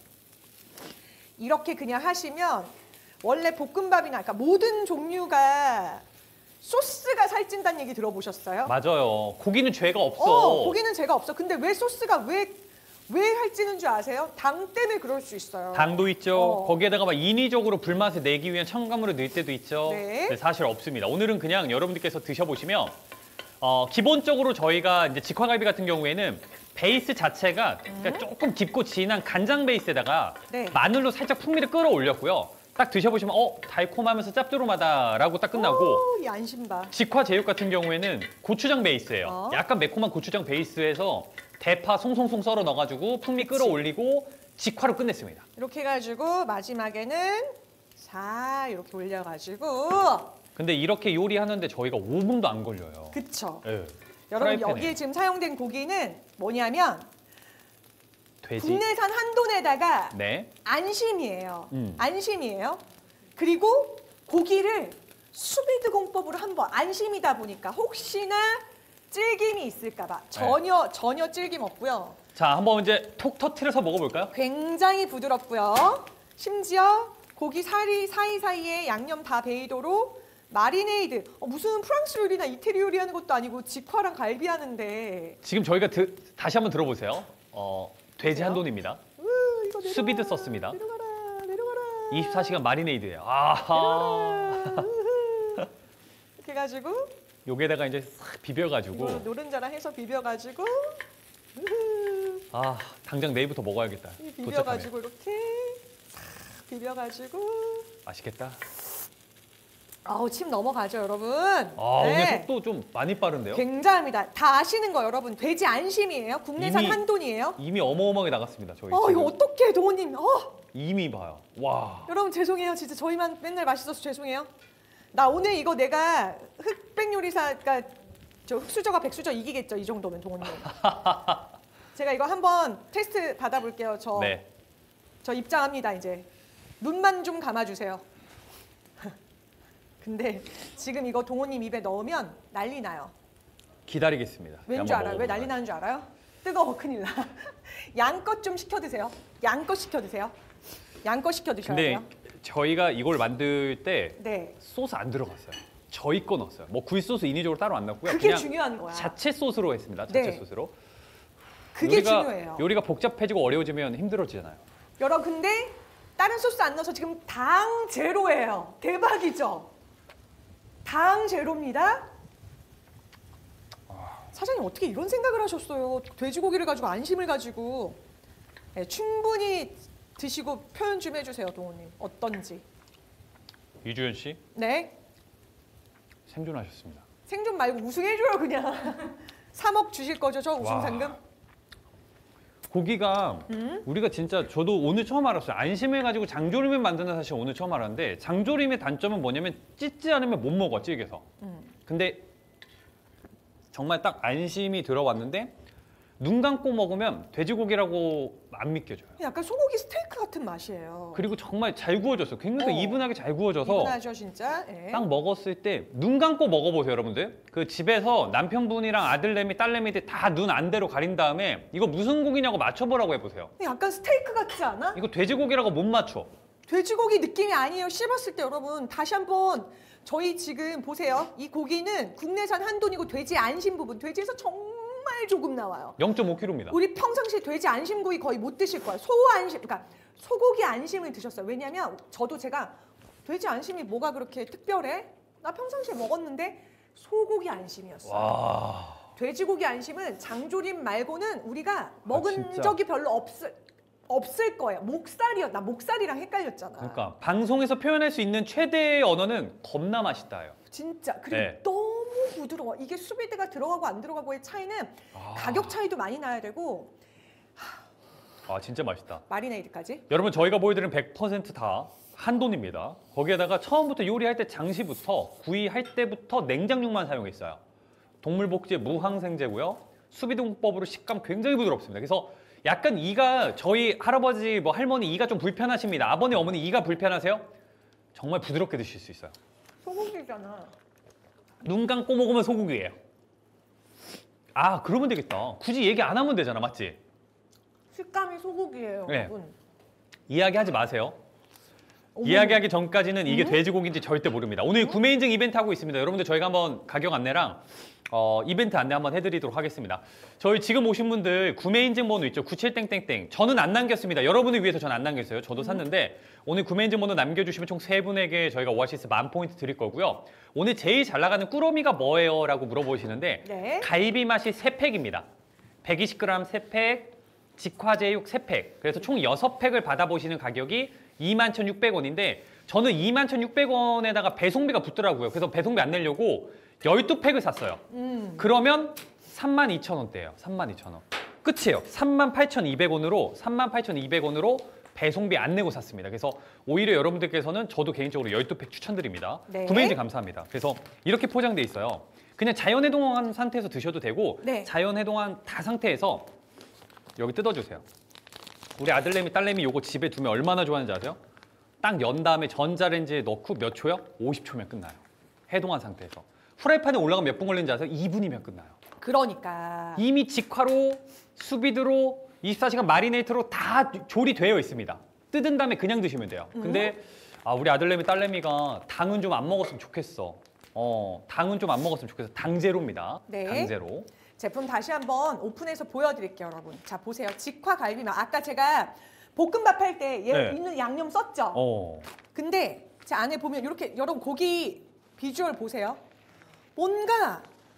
S1: 이렇게 그냥 하시면 원래 볶음밥이나 그러니까 모든 종류가 소스가 살찐다는 얘기 들어보셨어요?
S2: 맞아요. 고기는 죄가 없어.
S1: 어, 고기는 제가 없어. 근데 왜 소스가 왜 왜 살찌는 줄 아세요? 당 때문에 그럴 수 있어요.
S2: 당도 있죠.
S1: 어.
S2: 거기에다가 막 인위적으로 불맛을 내기 위한 첨가물을 넣을 때도 있죠.
S1: 네.
S2: 근데 사실 없습니다. 오늘은 그냥 여러분들께서 드셔보시면 어, 기본적으로 저희가 이제 직화갈비 같은 경우에는 베이스 자체가 그러니까 조금 깊고 진한 간장 베이스에다가
S1: 네.
S2: 마늘로 살짝 풍미를 끌어올렸고요. 딱 드셔보시면 어 달콤하면서 짭조름하다라고 딱 끝나고
S1: 오, 이 안심밥.
S2: 직화 제육 같은 경우에는 고추장 베이스예요.
S1: 어.
S2: 약간 매콤한 고추장 베이스에서 대파 송송송 썰어 넣어가지고 풍미
S1: 그치.
S2: 끌어올리고 직화로 끝냈습니다.
S1: 이렇게 해가지고 마지막에는 자 이렇게 올려가지고
S2: 근데 이렇게 요리하는데 저희가 오 분도 안 걸려요.
S1: 그쵸.
S2: 예.
S1: 여러분
S2: 프라이팬에.
S1: 여기에 지금 사용된 고기는 뭐냐면
S2: 돼지.
S1: 국내산 한돈에다가
S2: 네.
S1: 안심이에요.
S2: 음.
S1: 안심이에요. 그리고 고기를 수비드 공법으로 한번 안심이다 보니까 혹시나 찔김이 있을까봐 전혀 전혀 찔김 없고요.
S2: 자, 한번 이제 톡 터트려서 먹어볼까요?
S1: 굉장히 부드럽고요. 심지어 고기 살이 사이사이에 양념 다 베이도록 마리네이드. 어, 무슨 프랑스 요리나 이태리 요리하는 것도 아니고 직화랑 갈비 하는데
S2: 지금 저희가 드, 다시 한번 들어보세요. 어, 돼지
S1: 보세요.
S2: 한돈입니다.
S1: 으, 이거 내려가라,
S2: 수비드 썼습니다.
S1: 내려가라 내려가라.
S2: 이십사 시간 마리네이드예요. 아하.
S1: 이렇게 해가지고
S2: 여기에다가 이제 싹 비벼가지고
S1: 이거 노른자랑 해서 비벼가지고 으흐,
S2: 아 당장 내일부터 먹어야겠다.
S1: 이
S2: 도착하면.
S1: 비벼가지고 이렇게 싹 비벼가지고
S2: 맛있겠다.
S1: 아우 침 넘어가죠 여러분.
S2: 아 오늘
S1: 네.
S2: 속도 좀 많이 빠른데요?
S1: 굉장합니다. 다 아시는 거 여러분. 돼지 안심이에요. 국내산
S2: 이미-
S1: 한돈이에요.
S2: 이미 어마어마하게 나갔습니다. 저희
S1: 어
S2: 지금.
S1: 이거 어떡해 동호님. 어
S2: 이미 봐요. 와.
S1: 여러분 죄송해요. 진짜 저희만 맨날 맛있어서 죄송해요. 나 오늘 이거 내가 흑백 요리사 그러니까 저 흑수저가 백수저 이기겠죠. 이 정도면 동호님. 제가 이거 한번 테스트 받아볼게요. 저,
S2: 네.
S1: 저 입장합니다 이제. 눈만 좀 감아주세요. 근데 지금 이거 동호님 입에 넣으면 난리 나요.
S2: 기다리겠습니다.
S1: 왠
S2: 한번
S1: 줄 알아요? 왜
S2: 먹어보도록
S1: 난리 나는 줄 알아요? 뜨거워 큰일 나. 양껏 좀 시켜 드세요. 양껏 시켜 드세요. 양껏 시켜 드셔야
S2: 근데
S1: 돼요.
S2: 저희가 이걸 만들 때
S1: 네.
S2: 소스 안 들어갔어요. 저희 거 넣었어요. 뭐 굴소스 인위적으로 따로 안 넣고요.
S1: 그게
S2: 그냥
S1: 중요한 거야.
S2: 자체 소스로 했습니다. 자체
S1: 네.
S2: 소스로.
S1: 그게
S2: 요리가,
S1: 중요해요.
S2: 요리가 복잡해지고 어려워지면 힘들어지잖아요.
S1: 여러분 근데 다른 소스 안 넣어서 지금 당 제로예요. 대박이죠? 당 제로입니다. 사장님 어떻게 이런 생각을 하셨어요? 돼지고기를 가지고 안심을 가지고. 네, 충분히 드시고 표현 좀 해주세요, 동호님. 어떤지.
S2: 유주연 씨
S1: 네.
S2: 생존하셨습니다.
S1: 생존 말고 우승해줘요 그냥. 삼억 주실 거죠 저 우승
S2: 와.
S1: 상금?
S2: 고기가
S1: 음?
S2: 우리가 진짜 저도 오늘 처음 알았어요. 안심해가지고 장조림을 만드는 사실 오늘 처음 알았는데 장조림의 단점은 뭐냐면 찢지 않으면 못 먹어 찌개서.
S1: 음.
S2: 근데 정말 딱 안심이 들어왔는데 눈 감고 먹으면 돼지고기라고 안 믿겨져요.
S1: 약간 소고기 스테이크 같은 맛이에요.
S2: 그리고 정말 잘 구워졌어요. 굉장히
S1: 어.
S2: 이분하게 잘 구워져서
S1: 이분하죠 진짜. 예.
S2: 딱 먹었을 때 눈 감고 먹어보세요, 여러분들. 그 집에서 남편분이랑 아들내미, 딸내미들 다 눈 안대로 가린 다음에 이거 무슨 고기냐고 맞춰보라고 해보세요.
S1: 약간 스테이크 같지 않아?
S2: 이거 돼지고기라고 못 맞춰.
S1: 돼지고기 느낌이 아니에요. 씹었을 때 여러분 다시 한번 저희 지금 보세요. 이 고기는 국내산 한돈이고 돼지 안심 부분. 돼지에서 정말 조금 나와요.
S2: 영 점 오 킬로그램입니다.
S1: 우리 평상시에 돼지 안심구이 거의 못 드실 거예요. 소 안심, 그러니까 소고기 안심을 드셨어요. 왜냐면 저도 제가 돼지 안심이 뭐가 그렇게 특별해? 나 평상시에 먹었는데 소고기 안심이었어요.
S2: 와.
S1: 돼지고기 안심은 장조림 말고는 우리가 먹은
S2: 진짜?
S1: 적이 별로 없을 없을 거예요. 목살이요. 나 목살이랑 헷갈렸잖아.
S2: 그러니까 방송에서 표현할 수 있는 최대의 언어는 겁나 맛있다요.
S1: 진짜 그리고
S2: 네.
S1: 너무 부드러워. 이게 수비드가 들어가고 안 들어가고의 차이는
S2: 아.
S1: 가격 차이도 많이 나야 되고
S2: 아 진짜 맛있다.
S1: 마리네이드까지.
S2: 여러분 저희가 보여드린 백 퍼센트 다 한돈입니다. 거기에다가 처음부터 요리할 때 장시부터 구이할 때부터 냉장육만 사용했어요. 동물복제 무항생제고요. 수비동법으로 식감 굉장히 부드럽습니다. 그래서 약간 이가 저희 할아버지 뭐 할머니 이가 좀 불편하십니다. 아버님 어머니 이가 불편하세요? 정말 부드럽게 드실 수 있어요.
S1: 소고기잖아.
S2: 눈 감고 먹으면 소고기예요. 아 그러면 되겠다. 굳이 얘기 안 하면 되잖아, 맞지?
S1: 식감이 소고기예요,
S2: 네.
S1: 여러분.
S2: 이야기하지 마세요.
S1: 어머.
S2: 이야기하기 전까지는 이게
S1: 음?
S2: 돼지고기인지 절대 모릅니다. 오늘 구매 인증 이벤트 하고 있습니다. 여러분들 저희가 한번 가격 안내랑 어, 이벤트 안내 한번 해드리도록 하겠습니다. 저희 지금 오신 분들 구매 인증 번호 있죠? 구칠 땡땡땡. 저는 안 남겼습니다. 여러분을 위해서 저는 안 남겼어요. 저도 샀는데 오늘 구매 인증 번호 남겨주시면 총 세 분에게 저희가 오아시스 만 포인트 드릴 거고요. 오늘 제일 잘 나가는 꾸러미가 뭐예요? 라고 물어보시는데
S1: 네.
S2: 갈비 맛이 세 팩입니다. 백이십 그램 세 팩, 직화제육 세 팩. 그래서 총 여섯 팩을 받아보시는 가격이 이만 천육백 원인데 저는 이만 천육백 원에다가 배송비가 붙더라고요. 그래서 배송비 안 내려고 열두 팩을 샀어요.
S1: 음.
S2: 그러면 삼만 이천 원대예요. 삼만 이천 원. 끝이에요. 삼만 팔천이백 원으로 삼만 팔천이백 원으로 배송비 안 내고 샀습니다. 그래서 오히려 여러분들께서는 저도 개인적으로 열두 팩 추천드립니다.
S1: 네.
S2: 구매 인증 감사합니다. 그래서 이렇게 포장돼 있어요. 그냥 자연 해동한 상태에서 드셔도 되고
S1: 네.
S2: 자연 해동한 다 상태에서 여기 뜯어주세요. 우리 아들내미 딸내미 요거 집에 두면 얼마나 좋아하는지 아세요? 딱 연 다음에 전자레인지에 넣고 몇 초요? 오십 초면 끝나요. 해동한 상태에서. 후라이팬에 올라가면 몇 분 걸리는지 아세요? 이 분이면 끝나요.
S1: 그러니까.
S2: 이미 직화로, 수비드로, 이십사 시간 마리네이트로 다 조리되어 있습니다. 뜯은 다음에 그냥 드시면 돼요. 근데 아, 우리 아들내미 딸내미가 당은 좀 안 먹었으면 좋겠어. 어, 당은 좀 안 먹었으면 좋겠어. 당제로입니다.
S1: 네.
S2: 당제로.
S1: 제품 다시 한번 오픈해서 보여드릴게요, 여러분. 자, 보세요. 직화 갈비면 아까 제가 볶음밥 할 때 얘
S2: 네.
S1: 있는 양념 썼죠?
S2: 어.
S1: 근데 제 안에 보면 이렇게 여러분 고기 비주얼 보세요. 뭔가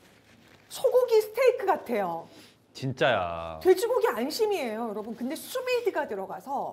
S1: 소고기 스테이크 같아요.
S2: 진짜야.
S1: 돼지고기 안심이에요, 여러분. 근데 수비드가 들어가서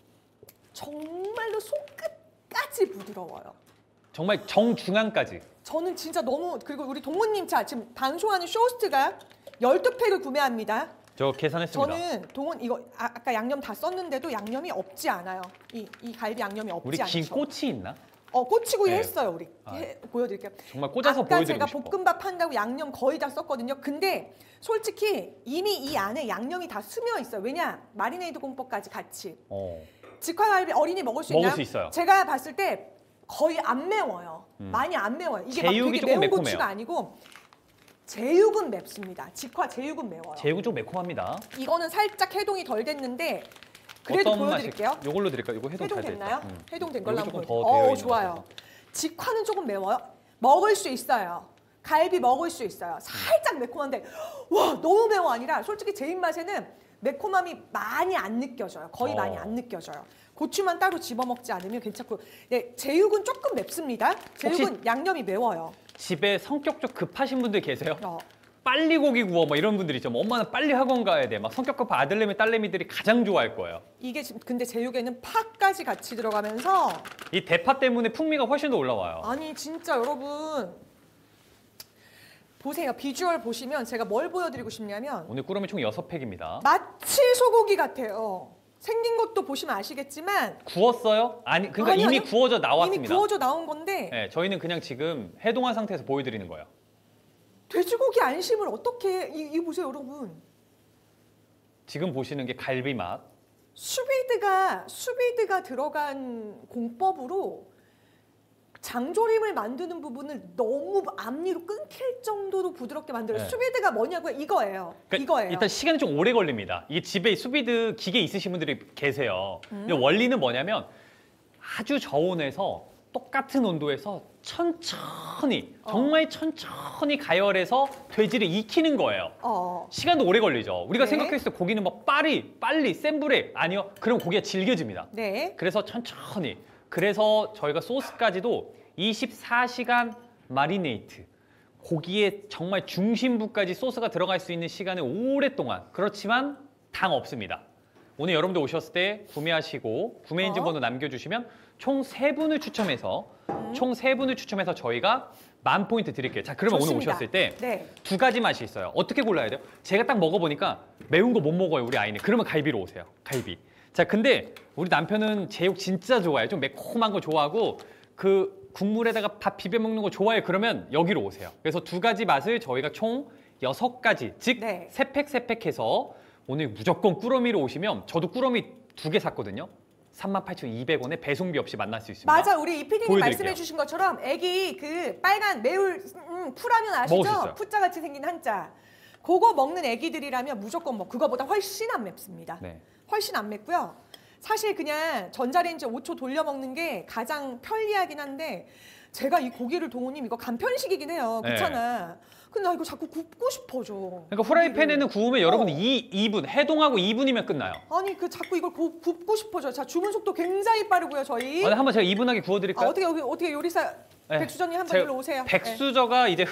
S1: 정말로 손끝까지 부드러워요.
S2: 정말 정중앙까지.
S1: 저는 진짜 너무 그리고 우리 동무님 자 지금 방송하는 쇼호스트가 열두 팩을 구매합니다.
S2: 저 계산했습니다.
S1: 저는 동원 이거 아, 아까 양념 다 썼는데도 양념이 없지 않아요. 이, 이 갈비 양념이 없지
S2: 우리
S1: 않죠.
S2: 긴 꽃이 있나?
S1: 어 꼬치구이
S2: 네.
S1: 했어요 우리.
S2: 아.
S1: 해, 보여드릴게요.
S2: 정말 꽂아서
S1: 아까
S2: 보여드리고
S1: 제가
S2: 싶어.
S1: 볶음밥 한다고 양념 거의 다 썼거든요. 근데 솔직히 이미 이 안에 양념이 다 스며 있어요. 왜냐 마리네이드 공법까지 같이.
S2: 어.
S1: 직화갈비 어린이 먹을 수
S2: 먹을
S1: 있나요?
S2: 수 있어요.
S1: 제가 봤을 때 거의 안 매워요.
S2: 음.
S1: 많이 안 매워요. 이게 막
S2: 제육이
S1: 되게
S2: 조금
S1: 매운
S2: 매콤해요.
S1: 고추가 아니고 제육은 맵습니다. 직화 제육은 매워요.
S2: 제육은 좀 매콤합니다.
S1: 이거는 살짝 해동이 덜 됐는데 그래도
S2: 어떤
S1: 보여드릴게요.
S2: 맛이? 요걸로 드릴까요? 이거 해동 잘
S1: 해동됐나요?
S2: 됐다. 음.
S1: 해동된 걸로
S2: 여기
S1: 한번
S2: 조금
S1: 보여드릴게요.
S2: 더 되어
S1: 어,
S2: 있는
S1: 좋아요.
S2: 것 같아서.
S1: 직화는 조금 매워요. 먹을 수 있어요. 갈비 먹을 수 있어요. 살짝 매콤한데 와 너무 매워 아니라 솔직히 제 입맛에는 매콤함이 많이 안 느껴져요. 거의
S2: 어.
S1: 많이 안 느껴져요. 고추만 따로 집어 먹지 않으면 괜찮고 네, 제육은 조금 맵습니다. 제육은 양념이 매워요.
S2: 집에 성격 좀 급하신 분들 계세요?
S1: 어.
S2: 빨리 고기 구워 뭐 이런 분들 있죠. 뭐 엄마는 빨리 학원 가야 돼. 막 성격 급한 아들내미 딸내미들이 가장 좋아할 거예요.
S1: 이게 지금 근데 제육에는 파까지 같이 들어가면서
S2: 이 대파 때문에 풍미가 훨씬 더 올라와요.
S1: 아니 진짜 여러분 보세요. 비주얼 보시면 제가 뭘 보여드리고 싶냐면
S2: 오늘 꾸러미 총 여섯 팩입니다.
S1: 마치 소고기 같아요. 생긴 것도 보시면 아시겠지만
S2: 구웠어요? 아니, 그러니까
S1: 아니,
S2: 이미
S1: 아니요.
S2: 구워져 나왔습니다.
S1: 이미 구워져 나온 건데
S2: 네, 저희는 그냥 지금 해동한 상태에서 보여드리는 거예요.
S1: 돼지고기 안심을 어떻게 이, 이 보세요, 여러분.
S2: 지금 보시는 게 갈비 맛.
S1: 수비드가 수비드가 들어간 공법으로 장조림을 만드는 부분을 너무 앞니로 끊길 정도로 부드럽게 만들어요.
S2: 네.
S1: 수비드가 뭐냐고요? 이거예요.
S2: 그러니까
S1: 이거예요.
S2: 일단 시간이 좀 오래 걸립니다. 이게 집에 수비드 기계 있으신 분들이 계세요.
S1: 음.
S2: 근데 원리는 뭐냐면 아주 저온에서 똑같은 온도에서 천천히
S1: 어.
S2: 정말 천천히 가열해서 돼지를 익히는 거예요.
S1: 어.
S2: 시간도 오래 걸리죠. 우리가
S1: 네.
S2: 생각했을 때 고기는 막 빨리 빨리 센 불에 아니요. 그럼 고기가 질겨집니다.
S1: 네.
S2: 그래서 천천히. 그래서 저희가 소스까지도 이십사 시간 마리네이트. 고기의 정말 중심부까지 소스가 들어갈 수 있는 시간을 오랫동안. 그렇지만 당 없습니다. 오늘 여러분들 오셨을 때 구매하시고 구매 인증
S1: 어?
S2: 번호 남겨주시면 총 세 분을 추첨해서
S1: 음.
S2: 총 세 분을 추첨해서 저희가 만 포인트 드릴게요. 자, 그러면
S1: 좋습니다.
S2: 오늘 오셨을 때
S1: 네.
S2: 두 가지 맛이 있어요. 어떻게 골라야 돼요? 제가 딱 먹어보니까 매운 거 못 먹어요, 우리 아이는. 그러면 갈비로 오세요, 갈비. 자, 근데 우리 남편은 제육 진짜 좋아해요. 좀 매콤한 거 좋아하고 그 국물에다가 밥 비벼 먹는 거 좋아해요. 그러면 여기로 오세요. 그래서 두 가지 맛을 저희가 총 여섯 가지, 즉
S1: 네.
S2: 세 팩 세 팩 해서 오늘 무조건 꾸러미로 오시면 저도 꾸러미 두 개 샀거든요. 삼만 팔천이백 원에 배송비 없이 만날 수 있습니다.
S1: 맞아, 우리 이 피디님
S2: 보여드릴게요.
S1: 말씀해주신 것처럼 애기 그 빨간 매울 음, 풀하면 아시죠?
S2: 먹으셨어요?
S1: 푸자 같이 생긴 한자. 그거 먹는 애기들이라면 무조건 뭐 그거보다 훨씬 안 맵습니다.
S2: 네.
S1: 훨씬 안 맵고요. 사실 그냥 전자레인지 오 초 돌려 먹는 게 가장 편리하긴 한데 제가 이 고기를 동우님 이거 간편식이긴 해요.
S2: 네.
S1: 그렇잖아. 근데 나 이거 자꾸 굽고 싶어져.
S2: 그러니까 후라이팬에는 구우면 여러분
S1: 어.
S2: 이, 이 분, 해동하고 이 분이면 끝나요.
S1: 아니 그 자꾸 이걸 구, 굽고 싶어져. 자, 주문 속도 굉장히 빠르고요, 저희.
S2: 아, 한번 제가 이분하게
S1: 아,
S2: 구워드릴까요?
S1: 어떻게 여기 어떻게 요리사
S2: 네.
S1: 백수전님 한번
S2: 제가
S1: 일로 오세요. 네.
S2: 백수저가 이제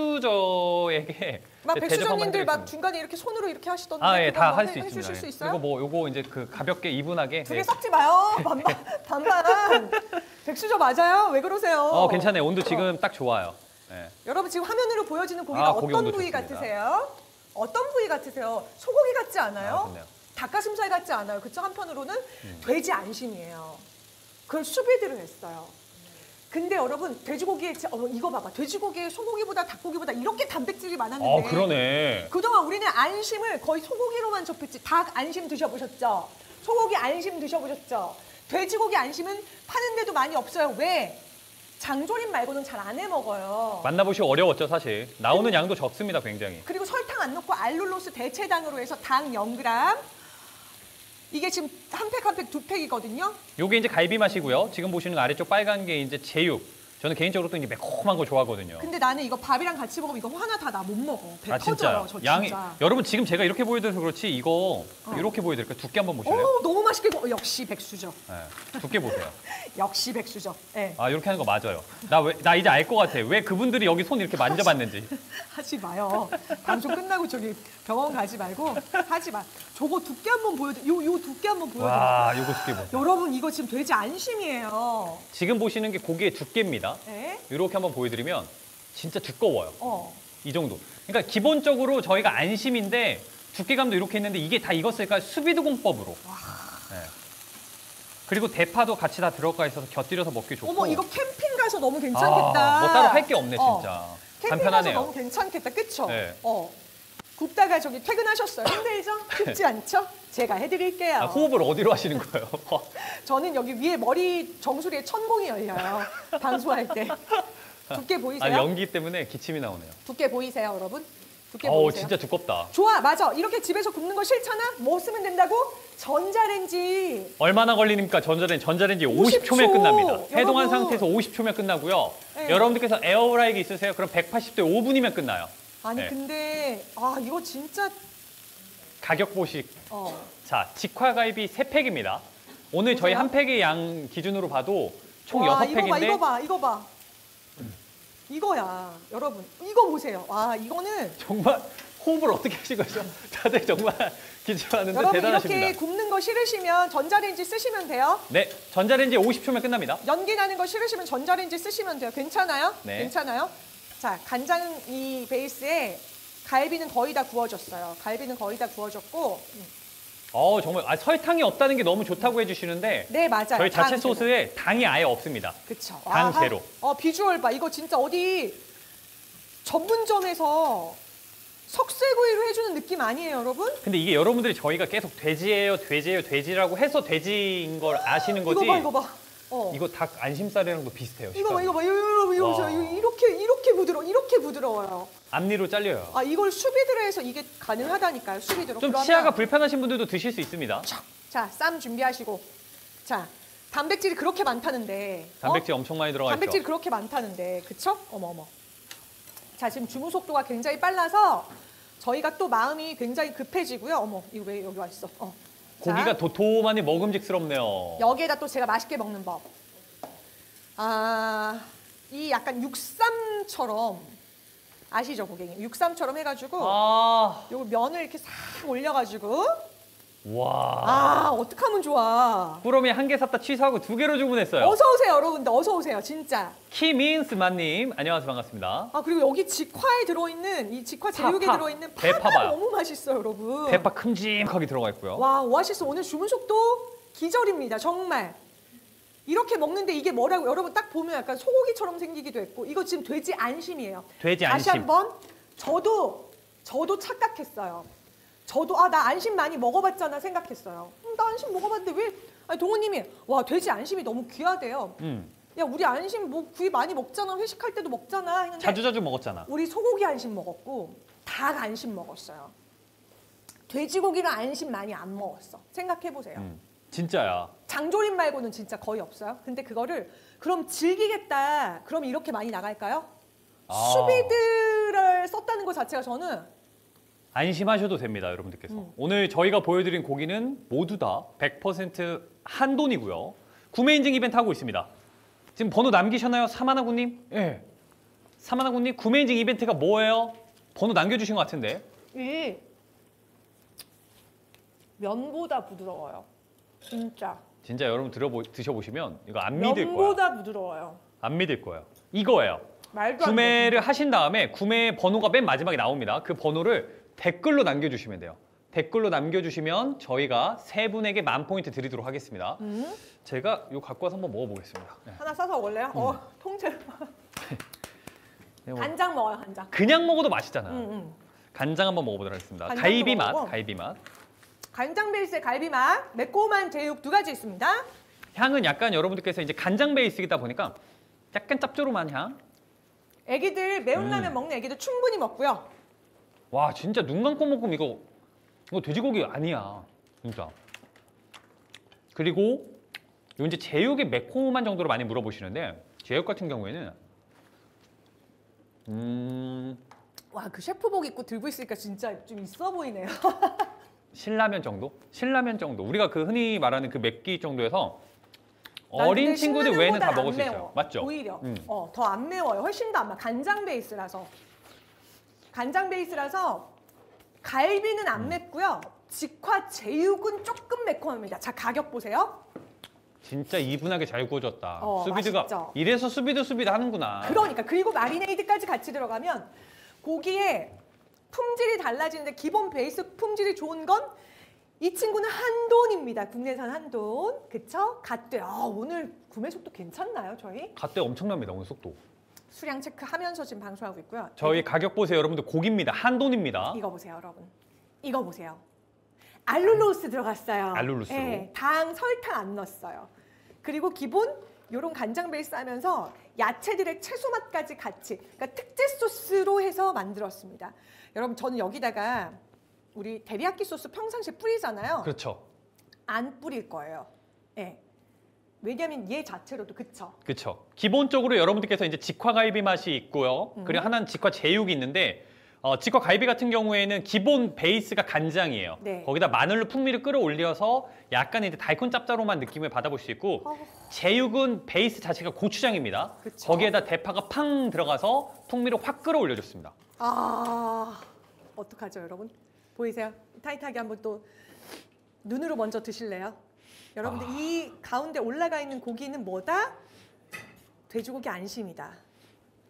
S2: 흑수저에게
S1: 막
S2: 이제
S1: 백수전님들
S2: 대접하고
S1: 막
S2: 해드리겠습니다.
S1: 중간에 이렇게 손으로 이렇게 하시던데
S2: 아, 예,
S1: 그거
S2: 다
S1: 뭐
S2: 할
S1: 해-
S2: 수 있습니다.
S1: 해주실 수
S2: 예.
S1: 있어요?
S2: 그리고 뭐 요거 이제 그 가볍게 이분하게.
S1: 두 개
S2: 네.
S1: 섞지 마요. 반반 반반. 백수저 맞아요? 왜 그러세요?
S2: 어, 괜찮아요. 온도 지금 딱 좋아요. 네.
S1: 여러분 지금 화면으로 보여지는 고기가
S2: 아, 고기
S1: 어떤
S2: 온도
S1: 부위
S2: 좋습니다.
S1: 같으세요? 어떤 부위 같으세요? 소고기 같지 않아요?
S2: 아, 좋네요.
S1: 닭가슴살 같지 않아요? 그쵸? 한편으로는
S2: 음.
S1: 돼지 안심이에요. 그걸 수비드를 했어요. 근데 여러분 돼지고기에 지- 어, 이거 봐봐. 돼지고기에 소고기보다 닭고기보다 이렇게 단백질이 많았는데
S2: 아, 그러네.
S1: 그동안 우리는 안심을 거의 소고기로만 접했지. 닭 안심 드셔보셨죠? 소고기 안심 드셔보셨죠? 돼지고기 안심은 파는데도 많이 없어요. 왜? 장조림 말고는 잘 안 해 먹어요.
S2: 만나보시기 어려웠죠, 사실. 나오는 양도 적습니다, 굉장히.
S1: 그리고 설탕 안 넣고 알룰로스 대체당으로 해서 당 영 그램. 이게 지금 한 팩 한 팩 두 팩이거든요.
S2: 요게 이제 갈비 맛이고요. 지금 보시는 아래쪽 빨간 게 이제 제육. 저는 개인적으로 또 이제 매콤한 거 좋아하거든요.
S1: 근데 나는 이거 밥이랑 같이 먹으면 이거 하나 다 나 못 먹어. 배
S2: 아, 진짜요?
S1: 터져요. 저
S2: 양이
S1: 진짜.
S2: 여러분 지금 제가 이렇게 보여드려서 그렇지 이거 이렇게 보여드릴까요? 두께 한번 보실래요?
S1: 오, 너무 맛있게 구워. 역시 백수저.
S2: 네. 두께 보세요.
S1: 역시 백수저. 네.
S2: 아, 이렇게 하는 거 맞아요. 나 왜 나 이제 알 것 같아. 왜 그분들이 여기 손 이렇게 만져봤는지.
S1: 하지 마요. 방송 끝나고 저기 병원 가지 말고 하지 마. 저거 두께 한번 보여줘. 요, 요 두께 한번 보여줘.
S2: 와, 요거 두께 보세요.
S1: 여러분 이거 지금 돼지 안심이에요.
S2: 지금 보시는 게 고기의 두께입니다.
S1: 네?
S2: 이렇게 한번 보여드리면 진짜 두꺼워요.
S1: 어.
S2: 이 정도. 그러니까 기본적으로 저희가 안심인데 두께감도 이렇게 있는데 이게 다 익었으니까 수비드 공법으로. 네. 그리고 대파도 같이 다 들어가 있어서 곁들여서 먹기 좋고.
S1: 어머 이거 캠핑 가서 너무 괜찮겠다.
S2: 아, 뭐 따로 할 게 없네
S1: 어.
S2: 진짜.
S1: 캠핑 가서
S2: 간편하네요.
S1: 너무 괜찮겠다. 그쵸?
S2: 네.
S1: 어. 굽다가 저기 퇴근하셨어요. 힘들죠? 쉽지 않죠? 제가 해드릴게요.
S2: 아, 호흡을 어디로 하시는 거예요?
S1: 저는 여기 위에 머리 정수리에 천공이 열려요. 방송할 때. 두께 보이세요?
S2: 아, 연기 때문에 기침이 나오네요.
S1: 두께 보이세요, 여러분? 두께
S2: 어우,
S1: 보이세요?
S2: 진짜 두껍다.
S1: 좋아, 맞아. 이렇게 집에서 굽는 거 싫잖아? 뭐 쓰면 된다고? 전자레인지.
S2: 얼마나 걸리니까 전자레인지 전자레인지
S1: 오십
S2: 오십 초면 끝납니다.
S1: 여러분.
S2: 해동한 상태에서 오십 초면 끝나고요.
S1: 네.
S2: 여러분들께서 에어프라이기 있으세요? 그럼 백팔십 도에 오 분이면 끝나요.
S1: 아니
S2: 네.
S1: 근데 아 이거 진짜
S2: 가격 보식.
S1: 어.
S2: 자, 직화갈비 세 팩입니다. 오늘 저희
S1: 보세요.
S2: 한 팩의 양 기준으로 봐도 총
S1: 와,
S2: 여섯
S1: 이거 봐,
S2: 팩인데
S1: 이거 봐, 이거 봐. 이거야, 여러분. 이거 보세요. 와, 이거는
S2: 정말 호흡을 어떻게 하신 거죠? 다들 정말 기침하는데
S1: 여러분
S2: 대단하십니다.
S1: 이렇게 굽는 거 싫으시면 전자레인지 쓰시면 돼요.
S2: 네, 전자레인지 오십 초면 끝납니다.
S1: 연기 나는 거 싫으시면 전자레인지 쓰시면 돼요. 괜찮아요?
S2: 네.
S1: 괜찮아요? 자, 간장 이 베이스에 갈비는 거의 다 구워졌어요. 갈비는 거의 다 구워졌고.
S2: 어 정말 아, 설탕이 없다는 게 너무 좋다고 해주시는데
S1: 네, 맞아요.
S2: 저희 자체
S1: 당
S2: 소스에 당이 아예 없습니다.
S1: 그쵸.
S2: 당
S1: 아하.
S2: 제로.
S1: 어, 비주얼 봐. 이거 진짜 어디 전문점에서 석쇠구이로 해주는 느낌 아니에요, 여러분?
S2: 근데 이게 여러분들이 저희가 계속 돼지예요, 돼지예요, 돼지라고 해서 돼지인 걸 아시는 거지.
S1: 이거 봐, 이거 봐. 어.
S2: 이거 닭 안심살이랑도 비슷해요.
S1: 이거 봐,
S2: 식감이.
S1: 이거 봐, 이거, 이거, 이거,
S2: 와.
S1: 보세요. 이거 이렇게 이렇게 부드러, 이렇게 부드러워요.
S2: 앞니로 잘려요.
S1: 아, 이걸 수비드로 해서 이게 가능하다니까요, 수비드로.
S2: 좀
S1: 그러면-
S2: 치아가 불편하신 분들도 드실 수 있습니다.
S1: 자, 쌈 준비하시고. 자, 단백질이 그렇게 많다는데. 어?
S2: 단백질 엄청 많이 들어가
S1: 단백질이
S2: 있죠.
S1: 그렇게 많다는데, 그쵸? 어머 어머. 자, 지금 주문 속도가 굉장히 빨라서 저희가 또 마음이 굉장히 급해지고요. 어머, 이거 왜 여기 와 있어? 어.
S2: 고기가
S1: 자,
S2: 도톰하니 먹음직스럽네요.
S1: 여기에다 또 제가 맛있게 먹는 법. 아, 이 약간 육삼처럼 아시죠, 고객님? 육삼처럼 해가지고
S2: 아,
S1: 요거 면을 이렇게 싹 올려가지고
S2: 와.
S1: 아, 어떡하면 좋아.
S2: 꾸러미 한 개 샀다 취소하고 두 개로 주문했어요.
S1: 어서 오세요, 여러분들. 어서 오세요, 진짜.
S2: 키민스마님 안녕하세요, 반갑습니다.
S1: 아, 그리고 여기 직화에 들어있는 이 직화 제육에
S2: 파파.
S1: 들어있는
S2: 대파
S1: 파가
S2: 봐요.
S1: 너무 맛있어요, 여러분.
S2: 대파 큼직하게 들어가 있고요.
S1: 와, 오아시스 오늘 주문 속도 기절입니다, 정말. 이렇게 먹는데 이게 뭐라고 여러분 딱 보면 약간 소고기처럼 생기기도 했고 이거 지금 돼지 안심이에요.
S2: 돼지
S1: 다시
S2: 안심.
S1: 한번 저도 저도 착각했어요. 저도 아 나 안심 많이 먹어봤잖아 생각했어요. 음, 나 안심 먹어봤는데 왜? 아니 동우님이 와 돼지 안심이 너무 귀하대요.
S2: 음,
S1: 야 우리 안심 뭐 구이 많이 먹잖아 회식할 때도 먹잖아 했는데
S2: 자주 자주 먹었잖아.
S1: 우리 소고기 안심 먹었고 닭 안심 먹었어요. 돼지고기는 안심 많이 안 먹었어. 생각해 보세요.
S2: 음, 진짜야.
S1: 장조림 말고는 진짜 거의 없어요. 근데 그거를 그럼 즐기겠다. 그럼 이렇게 많이 나갈까요?
S2: 아.
S1: 수비드를 썼다는 것 자체가 저는
S2: 안심하셔도 됩니다, 여러분들께서.
S1: 음.
S2: 오늘 저희가 보여드린 고기는 모두 다 백 퍼센트 한돈이고요. 구매 인증 이벤트 하고 있습니다. 지금 번호 남기셨나요, 사마나구님? 예. 사마나구님, 구매 인증 이벤트가 뭐예요? 번호 남겨주신 것 같은데.
S1: 이 면보다 부드러워요. 진짜.
S2: 진짜 여러분 들어보, 드셔보시면 이거 안 믿을 거야.
S1: 면보다 부드러워요.
S2: 안 믿을 거예요. 이거예요.
S1: 말도 안
S2: 구매를
S1: 돼.
S2: 하신 다음에 구매 번호가 맨 마지막에 나옵니다. 그 번호를 댓글로 남겨주시면 돼요. 댓글로 남겨주시면 저희가 세 분에게 만 포인트 드리도록 하겠습니다.
S1: 음?
S2: 제가 이거 갖고 와서 한번 먹어보겠습니다. 네.
S1: 하나 싸서 먹을래요?
S2: 음.
S1: 어, 통째로.
S2: 네, 뭐
S1: 간장 먹어요, 간장.
S2: 그냥 먹어도 맛있잖아요.
S1: 음, 음.
S2: 간장 한번 먹어보도록 하겠습니다.
S1: 간장도
S2: 갈비 맛,
S1: 먹어보고.
S2: 갈비 맛.
S1: 간장 베이스의 갈비 맛, 매콤한 제육 두 가지 있습니다.
S2: 향은 약간 여러분들께서 이제 간장 베이스이다 보니까 약간 짭조름한 향.
S1: 애기들 매운
S2: 음.
S1: 라면 먹는 애기들 충분히 먹고요.
S2: 와 진짜 눈 감고 먹으면 이거 이거 돼지고기 아니야 진짜. 그리고 요 이제 제육의 매콤한 정도로 많이 물어보시는데 제육 같은 경우에는 음
S1: 와, 그 셰프복 입고 들고 있으니까 진짜 좀 있어 보이네요.
S2: 신라면 정도? 신라면 정도. 우리가 그 흔히 말하는 그 맵기 정도에서
S1: 난
S2: 어린
S1: 근데
S2: 친구들 외에는 다
S1: 신라면보다는
S2: 먹을 수
S1: 안
S2: 있어요.
S1: 매워.
S2: 맞죠?
S1: 오히려
S2: 음.
S1: 어, 더 안 매워요. 훨씬 더 안 매워. 간장 베이스라서. 간장 베이스라서 갈비는
S2: 음.
S1: 안 맵고요. 직화 제육은 조금 매콤합니다. 자, 가격 보세요.
S2: 진짜 이분하게 잘 구워졌다.
S1: 어,
S2: 수비드가
S1: 맛있죠?
S2: 이래서 수비드 수비드 하는구나.
S1: 그러니까 그리고 마리네이드까지 같이 들어가면 고기의 품질이 달라지는데 기본 베이스 품질이 좋은 건 이 친구는 한돈입니다. 국내산 한돈. 그쵸? 갓돼. 아, 오늘 구매 속도 괜찮나요, 저희?
S2: 갓대 엄청납니다 오늘 속도.
S1: 수량 체크하면서 지금 방송하고 있고요.
S2: 저희 가격 보세요 여러분들. 고기입니다. 한돈입니다.
S1: 이거 보세요, 여러분. 이거 보세요. 알룰로스 들어갔어요.
S2: 알룰로스로.
S1: 네, 당, 설탕 안 넣었어요. 그리고 기본 요런 간장 베이스 하면서 야채들의 채소 맛까지 같이 그러니까 특제 소스로 해서 만들었습니다. 여러분 저는 여기다가 우리 데리야끼 소스 평상시에 뿌리잖아요.
S2: 그렇죠.
S1: 안 뿌릴 거예요. 예. 왜냐면 얘 자체로도 그쵸.
S2: 그렇죠. 기본적으로 여러분들께서 이제 직화갈비 맛이 있고요.
S1: 음.
S2: 그리고 하나는 직화 제육이 있는데 어, 직화갈비 같은 경우에는 기본 베이스가 간장이에요.
S1: 네.
S2: 거기다 마늘로 풍미를 끌어올려서 약간 이제 달콤 짭짤한 느낌을 받아볼 수 있고
S1: 어,
S2: 제육은 베이스 자체가 고추장입니다.
S1: 그쵸.
S2: 거기에다 대파가 팡 들어가서 풍미를 확 끌어올려줬습니다.
S1: 아, 어떡하죠, 여러분? 보이세요? 타이트하게 한번 또 눈으로 먼저 드실래요? 여러분들
S2: 아.
S1: 이 가운데 올라가 있는 고기는 뭐다? 돼지고기 안심이다.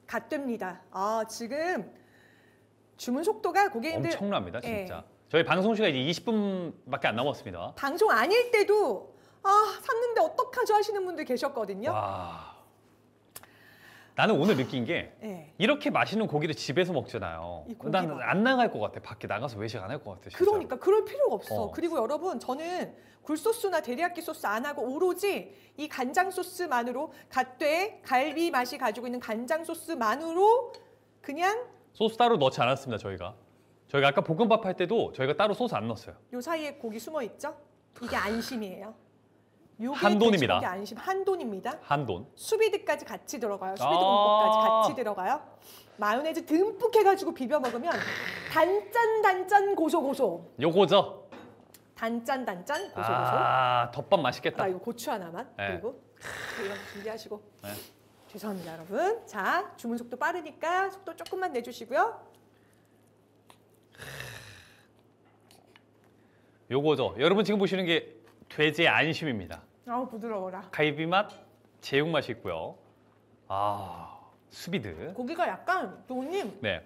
S1: 갓됩니다. 아 지금 주문 속도가 고객님들
S2: 엄청납니다,
S1: 예.
S2: 진짜. 저희 방송 시간 이제 이십 분밖에 안 남았습니다.
S1: 방송 아닐 때도 아 샀는데 어떡하죠 하시는 분들 계셨거든요.
S2: 와. 나는 오늘 느낀 게
S1: 예.
S2: 이렇게 맛있는 고기를 집에서 먹잖아요.
S1: 이 고기
S2: 난
S1: 봐.
S2: 안 나갈 것 같아. 밖에 나가서 외식 안 할 것 같아. 진짜.
S1: 그러니까 그럴 필요가 없어.
S2: 어.
S1: 그리고 여러분 저는 굴소스나 데리야끼 소스 안 하고 오로지 이 간장 소스만으로 갓돼 갈비 맛이 가지고 있는 간장 소스만으로 그냥
S2: 소스 따로 넣지 않았습니다, 저희가. 저희가 아까 볶음밥 할 때도 저희가 따로 소스 안 넣었어요.
S1: 요 사이에 고기 숨어 있죠? 이게 안심이에요. 요게
S2: 한돈입니다.
S1: 돼지고기 안심 한돈입니다.
S2: 한돈.
S1: 수비드까지 같이 들어가요. 수비드
S2: 아.
S1: 공법까지 같이 들어가요. 마요네즈 듬뿍 해가지고 비벼 먹으면 단짠 단짠 고소 고소.
S2: 요거죠?
S1: 단짠 단짠 고소 고소.
S2: 아, 덮밥 맛있겠다.
S1: 아 이거 고추 하나만
S2: 네.
S1: 그리고 이런 거 준비하시고.
S2: 네.
S1: 죄송합니다 여러분. 자 주문 속도 빠르니까 속도 조금만 내주시고요.
S2: 요거죠. 여러분 지금 보시는 게 돼지의 안심입니다.
S1: 아우 부드러워라.
S2: 갈비 맛, 제육 맛이 있고요. 아, 수비드.
S1: 고기가 약간 도님
S2: 네.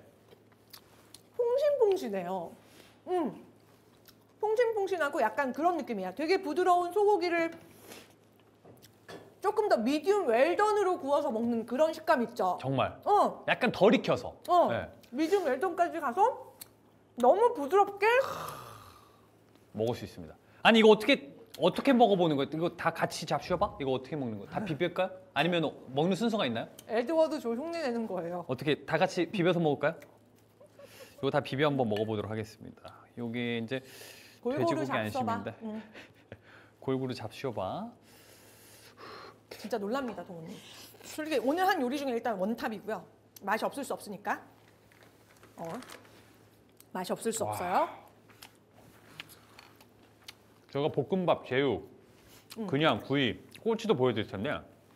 S1: 퐁신퐁신해요. 음, 퐁신퐁신하고 약간 그런 느낌이야. 되게 부드러운 소고기를 조금 더 미디움 웰던으로 구워서 먹는 그런 식감 있죠.
S2: 정말
S1: 어,
S2: 약간 덜 익혀서.
S1: 어,
S2: 네.
S1: 미디움 웰던까지 가서 너무 부드럽게
S2: 먹을 수 있습니다. 아니 이거 어떻게 어떻게 먹어보는 거예요? 이거 다 같이 잡숴봐? 이거 어떻게 먹는 거예요? 다 비빌까요? 아니면 먹는 순서가 있나요?
S1: 에드워드 조 흉내 내는 거예요.
S2: 어떻게 다 같이 비벼서 먹을까요? 이거 다 비벼 한번 먹어보도록 하겠습니다. 요게 이제
S1: 골고루
S2: 돼지고기
S1: 잡숴봐.
S2: 안심인데.
S1: 응.
S2: 골고루 잡숴봐.
S1: 진짜 놀랍니다, 동훈님. 솔직히 오늘 한 요리 중에 일단 원탑이고요. 맛이 없을 수 없으니까. 어. 맛이 없을 수
S2: 와.
S1: 없어요.
S2: 제가 볶음밥, 제육, 그냥 구이, 꼬치도 보여드릴 텐데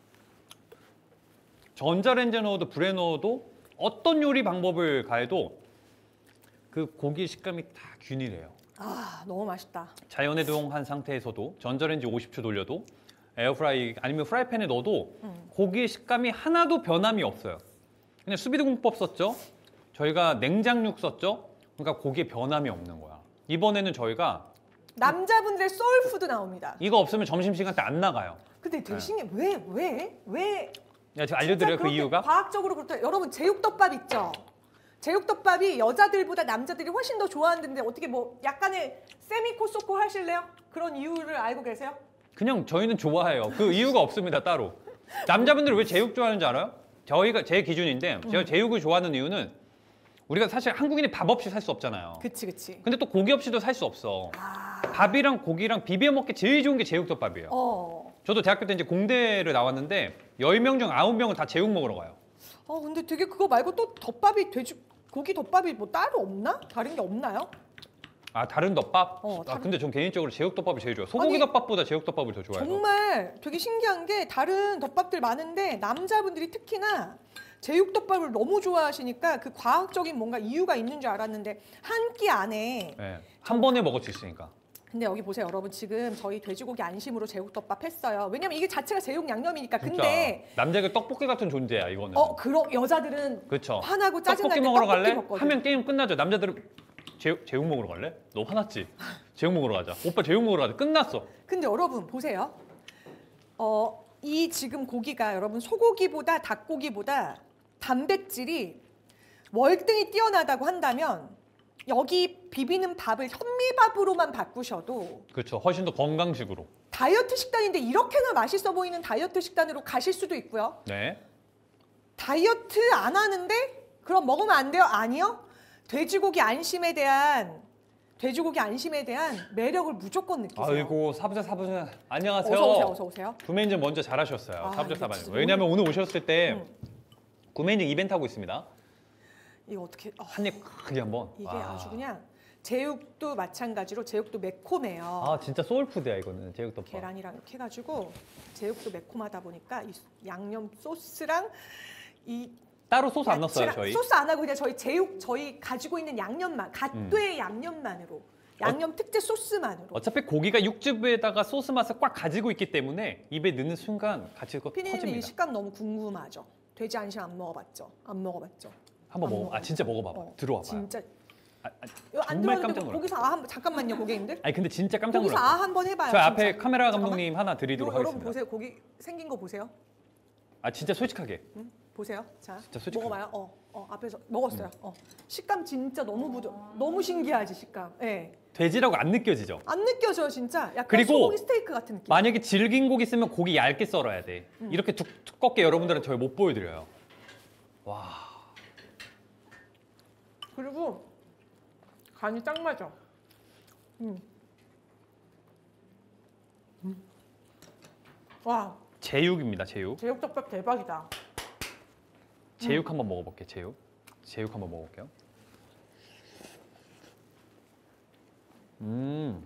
S2: 전자레인지에 넣어도 불에 넣어도 어떤 요리 방법을 가해도 그 고기 식감이 다 균일해요.
S1: 아, 너무 맛있다.
S2: 자연해동한 상태에서도 전자레인지 오십 초 돌려도 에어프라이 아니면 프라이팬에 넣어도 고기의 식감이 하나도 변함이 없어요. 그냥 수비드 공법 썼죠. 저희가 냉장육 썼죠. 그러니까 고기에 변함이 없는 거야. 이번에는 저희가
S1: 남자분들의 소울푸드 나옵니다.
S2: 이거 없으면 점심시간 때 안 나가요.
S1: 근데 되게 신기해. 왜, 왜, 왜?
S2: 야, 제가 알려드려요, 그
S1: 그렇게
S2: 이유가.
S1: 과학적으로 그렇다. 여러분, 제육덮밥 있죠? 제육덮밥이 여자들보다 남자들이 훨씬 더 좋아하는데 어떻게 뭐 약간의 세미코소코 하실래요? 그런 이유를 알고 계세요?
S2: 그냥 저희는 좋아해요. 그 이유가 없습니다, 따로. 남자분들은 왜 제육 좋아하는지 알아요? 저희가 제 기준인데 제가 제육을 좋아하는 이유는 우리가 사실 한국인이 밥 없이 살 수 없잖아요.
S1: 그치, 그치.
S2: 근데 또 고기 없이도 살 수 없어.
S1: 아,
S2: 밥이랑 고기랑 비벼 먹기 제일 좋은 게 제육덮밥이에요.
S1: 어.
S2: 저도 대학교 때 이제 공대를 나왔는데 열 명 중 아홉 명은 다 제육 먹으러 가요.
S1: 어, 근데 되게 그거 말고 또 덮밥이 돼지 고기 덮밥이 뭐 따로 없나? 다른 게 없나요?
S2: 아, 다른 덮밥?
S1: 어,
S2: 아,
S1: 다른-
S2: 근데 전 개인적으로 제육덮밥이 제일 좋아요. 소고기
S1: 아니,
S2: 덮밥보다 제육덮밥을 더 좋아해요.
S1: 정말 되게 신기한 게 다른 덮밥들 많은데 남자분들이 특히나 제육덮밥을 너무 좋아하시니까 그 과학적인 뭔가 이유가 있는 줄 알았는데 한 끼 안에
S2: 네, 한 번에 먹을 수 있으니까.
S1: 근데 여기 보세요 여러분 지금 저희 돼지고기 안심으로 제육덮밥 했어요. 왜냐면 이게 자체가 제육 양념이니까.
S2: 진짜.
S1: 근데
S2: 남자가 떡볶이 같은 존재야, 이거는.
S1: 어 그러 여자들은
S2: 그렇죠.
S1: 화나고 짜증날
S2: 떡볶이
S1: 때
S2: 먹으러
S1: 떡볶이
S2: 갈래?
S1: 먹거든.
S2: 하면 게임 끝나죠. 남자들은 제육, 제육 먹으러 갈래? 너 화났지? 제육 먹으러 가자. 오빠 제육 먹으러 가자. 끝났어.
S1: 근데 여러분 보세요. 어, 이 지금 고기가 여러분 소고기보다 닭고기보다 단백질이 월등히 뛰어나다고 한다면 여기 비비는 밥을 현미밥으로만 바꾸셔도
S2: 그렇죠. 훨씬 더 건강식으로.
S1: 다이어트 식단인데 이렇게나 맛있어 보이는 다이어트 식단으로 가실 수도 있고요.
S2: 네.
S1: 다이어트 안 하는데 그럼 먹으면 안 돼요? 아니요. 돼지고기 안심에 대한 돼지고기 안심에 대한 매력을 무조건 느끼세요.
S2: 아이고, 사부자 사부자. 안녕하세요.
S1: 어서 오세요. 어서 오세요.
S2: 구매 인증 먼저 잘하셨어요.
S1: 아,
S2: 사부자
S1: 이거
S2: 사부자.
S1: 진짜
S2: 왜냐면 오늘 오셨을 때
S1: 음.
S2: 구매 인증 이벤트 하고 있습니다.
S1: 이거 어떻게 어,
S2: 한 입 크게 한번.
S1: 이게
S2: 와.
S1: 아주 그냥 제육도 마찬가지로 제육도 매콤해요.
S2: 아, 진짜 소울푸드야 이거는 제육덮밥.
S1: 계란이랑 이렇게 해가지고 제육도 매콤하다 보니까 이 양념 소스랑 이
S2: 따로 소스 안 넣었어요,
S1: 야채랑-
S2: 저희.
S1: 소스 안 하고 그냥 저희 제육 저희 가지고 있는 양념만 갓도의 양념만으로 양념 특제 소스만으로.
S2: 어차피 고기가 육즙에다가 소스 맛을 꽉 가지고 있기 때문에 입에 넣는 순간 같이 그거
S1: 피디님 이
S2: 터집니다.
S1: 식감 너무 궁금하죠? 돼지 안심 안 먹어봤죠? 안 먹어봤죠?
S2: 한번
S1: 안
S2: 먹어.
S1: 먹어.
S2: 아 진짜 먹어봐봐.
S1: 어,
S2: 들어와봐요.
S1: 진짜
S2: 아, 아,
S1: 이거 안
S2: 정말
S1: 들어왔는데
S2: 깜짝 놀랐어요.
S1: 거기서 아 한번 잠깐만요, 고객님들.
S2: 아니 근데 진짜 깜짝
S1: 거기서
S2: 놀랐어요.
S1: 아 한번 해봐요.
S2: 저 앞에
S1: 진짜.
S2: 카메라
S1: 잠깐만.
S2: 감독님 하나 드리도록
S1: 요- 여러분
S2: 하겠습니다.
S1: 보세요, 고기 생긴 거 보세요.
S2: 아 진짜 솔직하게.
S1: 응? 보세요. 자,
S2: 진짜 솔직하게.
S1: 먹어봐요. 어, 어 앞에서 먹었어요. 어, 식감 진짜 너무 부드, 너무 신기하지 식감. 예,
S2: 돼지라고 안 느껴지죠?
S1: 안 느껴져요 진짜. 약간
S2: 그리고
S1: 소고기 스테이크 같은 느낌.
S2: 만약에 질긴 고기 쓰면 고기 얇게 썰어야 돼.
S1: 음.
S2: 이렇게 두, 두껍게 여러분들은 저희 못 보여드려요. 와.
S1: 그리고 간이 딱 맞아. 음. 음. 와,
S2: 제육입니다. 제육.
S1: 제육덮밥 대박이다.
S2: 제육 한번 먹어볼게요. 제육. 제육 한번 먹어볼게요. 음.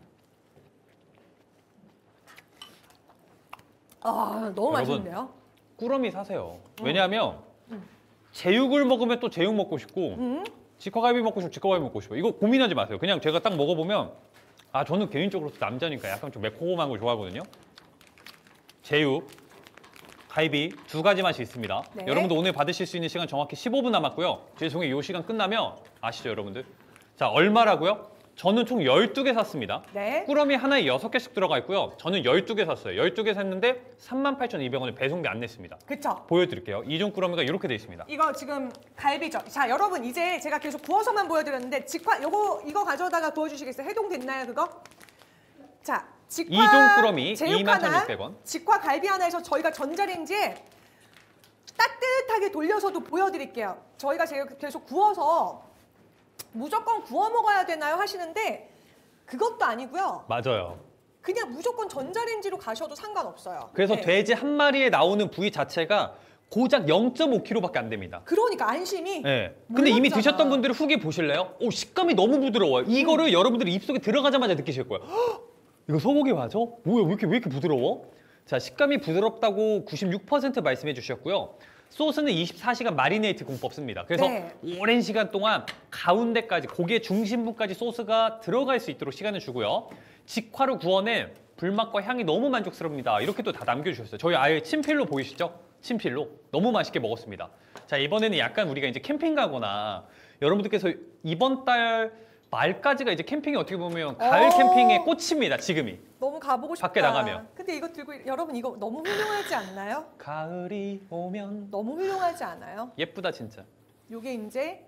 S1: 아, 너무
S2: 여러분,
S1: 맛있는데요?
S2: 꾸러미 사세요. 왜냐하면 제육을 먹으면 또 제육 먹고 싶고
S1: 음?
S2: 직화갈비 먹고 싶고 직화갈비 먹고 싶어. 이거 고민하지 마세요. 그냥 제가 딱 먹어보면 아 저는 개인적으로 남자니까 약간 좀 매콤한 걸 좋아하거든요. 제육, 갈비 두 가지 맛이 있습니다.
S1: 네.
S2: 여러분도 오늘 받으실 수 있는 시간 정확히 십오 분 남았고요. 죄송해요. 이 시간 끝나면 아시죠 여러분들? 자 얼마라고요? 저는 총 열두 개 샀습니다.
S1: 네.
S2: 꾸러미 하나에 여섯 개씩 들어가 있고요. 저는 열두 개 샀어요. 열두 개 샀는데 삼만 팔천이백 원에 배송비 안 냈습니다.
S1: 그쵸?
S2: 보여드릴게요. 이중 꾸러미가 이렇게 돼 있습니다.
S1: 이거 지금 갈비죠. 자, 여러분 이제 제가 계속 구워서만 보여드렸는데 직화 요거 이거 가져다가 구워주시겠어요? 해동됐나요 그거? 자, 직화
S2: 이중 꾸러미
S1: 제육
S2: 이만
S1: 하나,
S2: 천육백 원.
S1: 직화 갈비 하나에서 저희가 전자레인지에 따뜻하게 돌려서도 보여드릴게요. 저희가 제가 계속 구워서 무조건 구워 먹어야 되나요 하시는데 그것도 아니고요.
S2: 맞아요.
S1: 그냥 무조건 전자레인지로 가셔도 상관없어요.
S2: 그래서
S1: 네.
S2: 돼지 한 마리에 나오는 부위 자체가 고작 영 점 오 킬로그램밖에 안 됩니다.
S1: 그러니까 안심이
S2: 네. 근데 이미
S1: 몰랐잖아.
S2: 드셨던 분들은 후기 보실래요? 오 식감이 너무 부드러워요. 이거를 여러분들이 입속에 들어가자마자 느끼실 거예요. 헉, 이거 소고기 맞아? 뭐야 왜 이렇게 왜 이렇게 부드러워? 자 식감이 부드럽다고 구십육 퍼센트 말씀해 주셨고요. 소스는 이십사 시간 마리네이트 공법 씁니다. 그래서
S1: 네.
S2: 오랜 시간 동안 가운데까지 고기의 중심부까지 소스가 들어갈 수 있도록 시간을 주고요. 직화로 구워낸 불맛과 향이 너무 만족스럽니다. 이렇게 또 다 남겨주셨어요. 저희 아예 친필로 보이시죠? 친필로 너무 맛있게 먹었습니다. 자 이번에는 약간 우리가 이제 캠핑 가거나 여러분들께서 이번 달 말까지가 이제 캠핑이 어떻게 보면 가을
S1: 어.
S2: 캠핑의 꽃입니다. 지금이.
S1: 너무 가보고 싶다.
S2: 밖에 나가면.
S1: 근데 이거 들고 여러분 이거 너무 훌륭하지 않나요?
S2: 가을이 오면
S1: 너무 훌륭하지 않아요?
S2: 예쁘다 진짜.
S1: 요게 이제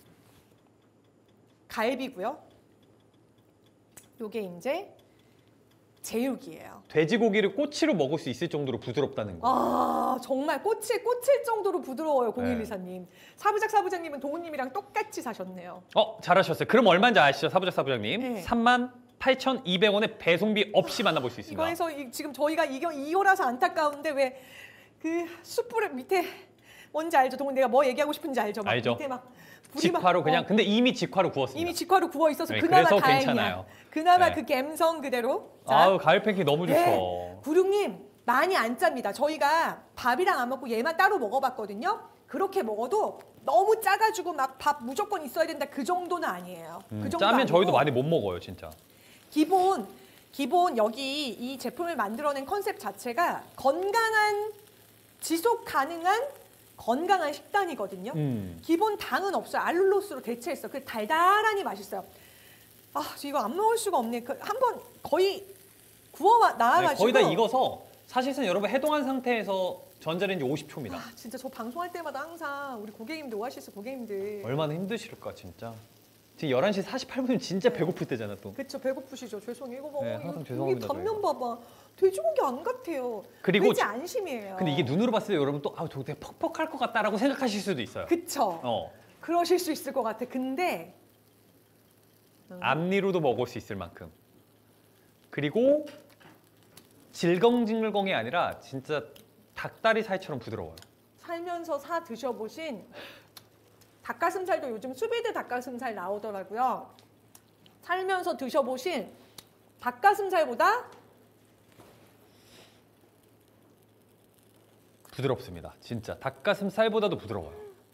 S1: 갈비고요. 요게 이제 제육이에요.
S2: 돼지고기를 꼬치로 먹을 수 있을 정도로 부드럽다는 거.
S1: 아 정말 꽂힐 꽂힐 정도로 부드러워요
S2: 네.
S1: 공일이사님. 사부작 사부장님은 동훈님이랑 똑같이 사셨네요.
S2: 어 잘하셨어요. 그럼 얼마인지 아시죠 사부작 사부장님?
S1: 네.
S2: 삼만 팔천이백 원에 배송비 없이 만나볼 수 있습니다.
S1: 이거에서 이- 지금 저희가 이겨 이호라서 안타까운데 왜 그 숯불 밑에 뭔지 알죠? 동훈 내가 뭐 얘기하고 싶은지 알죠? 막
S2: 알죠.
S1: 밑에 막 불이 막-
S2: 직화로 그냥
S1: 어,
S2: 근데 이미 직화로 구웠습니다.
S1: 이미 직화로 구워 있어서
S2: 네,
S1: 그나마
S2: 그래서
S1: 다행이야.
S2: 괜찮아요.
S1: 그나마
S2: 네.
S1: 그 감성 그대로.
S2: 아우 가을 팬케이크 너무 좋죠.
S1: 네. 구룡님 많이 안 짭니다. 저희가 밥이랑 안 먹고 얘만 따로 먹어봤거든요. 그렇게 먹어도 너무 짜가지고 막 밥 무조건 있어야 된다 그 정도는 아니에요.
S2: 음,
S1: 그 정도
S2: 짜면
S1: 아니고
S2: 저희도 많이 못 먹어요 진짜.
S1: 기본 기본 여기 이 제품을 만들어낸 컨셉 자체가 건강한 지속 가능한 건강한 식단이거든요.
S2: 음.
S1: 기본 당은 없어요. 알룰로스로 대체했어. 그 달달하니 맛있어요. 아, 저 이거 안 먹을 수가 없네. 그 한번 거의 구워
S2: 네,
S1: 나와가지고
S2: 거의 다 익어서 사실상 여러분 해동한 상태에서 전자레인지 오십 초입니다.
S1: 아, 진짜 저 방송할 때마다 항상 우리 고객님들 오아시스 고객님들
S2: 얼마나 힘드실까 진짜. 지금 열한 시 사십팔 분이면 진짜 배고플 때잖아 또.
S1: 그쵸 배고프시죠. 죄송해요. 이거 봐.
S2: 네,
S1: 이거
S2: 항상
S1: 여기
S2: 죄송합니다,
S1: 단면 봐봐. 돼지고기 안 같아요.
S2: 그리고
S1: 돼지 안심이에요.
S2: 근데 이게 눈으로 봤을 때 여러분 또 아, 저거 되게 퍽퍽할 것 같다라고 생각하실 수도 있어요.
S1: 그쵸.
S2: 어.
S1: 그러실 수 있을 것 같아. 근데 음,
S2: 앞니로도 먹을 수 있을 만큼. 그리고 질겅질겅이 아니라 진짜 닭다리 살처럼 부드러워요.
S1: 살면서 사 드셔보신 닭가슴살도 요즘 수비드 닭가슴살 나오더라고요. 살면서 드셔보신 닭가슴살보다
S2: 부드럽습니다. 진짜 닭가슴살보다도 부드러워요.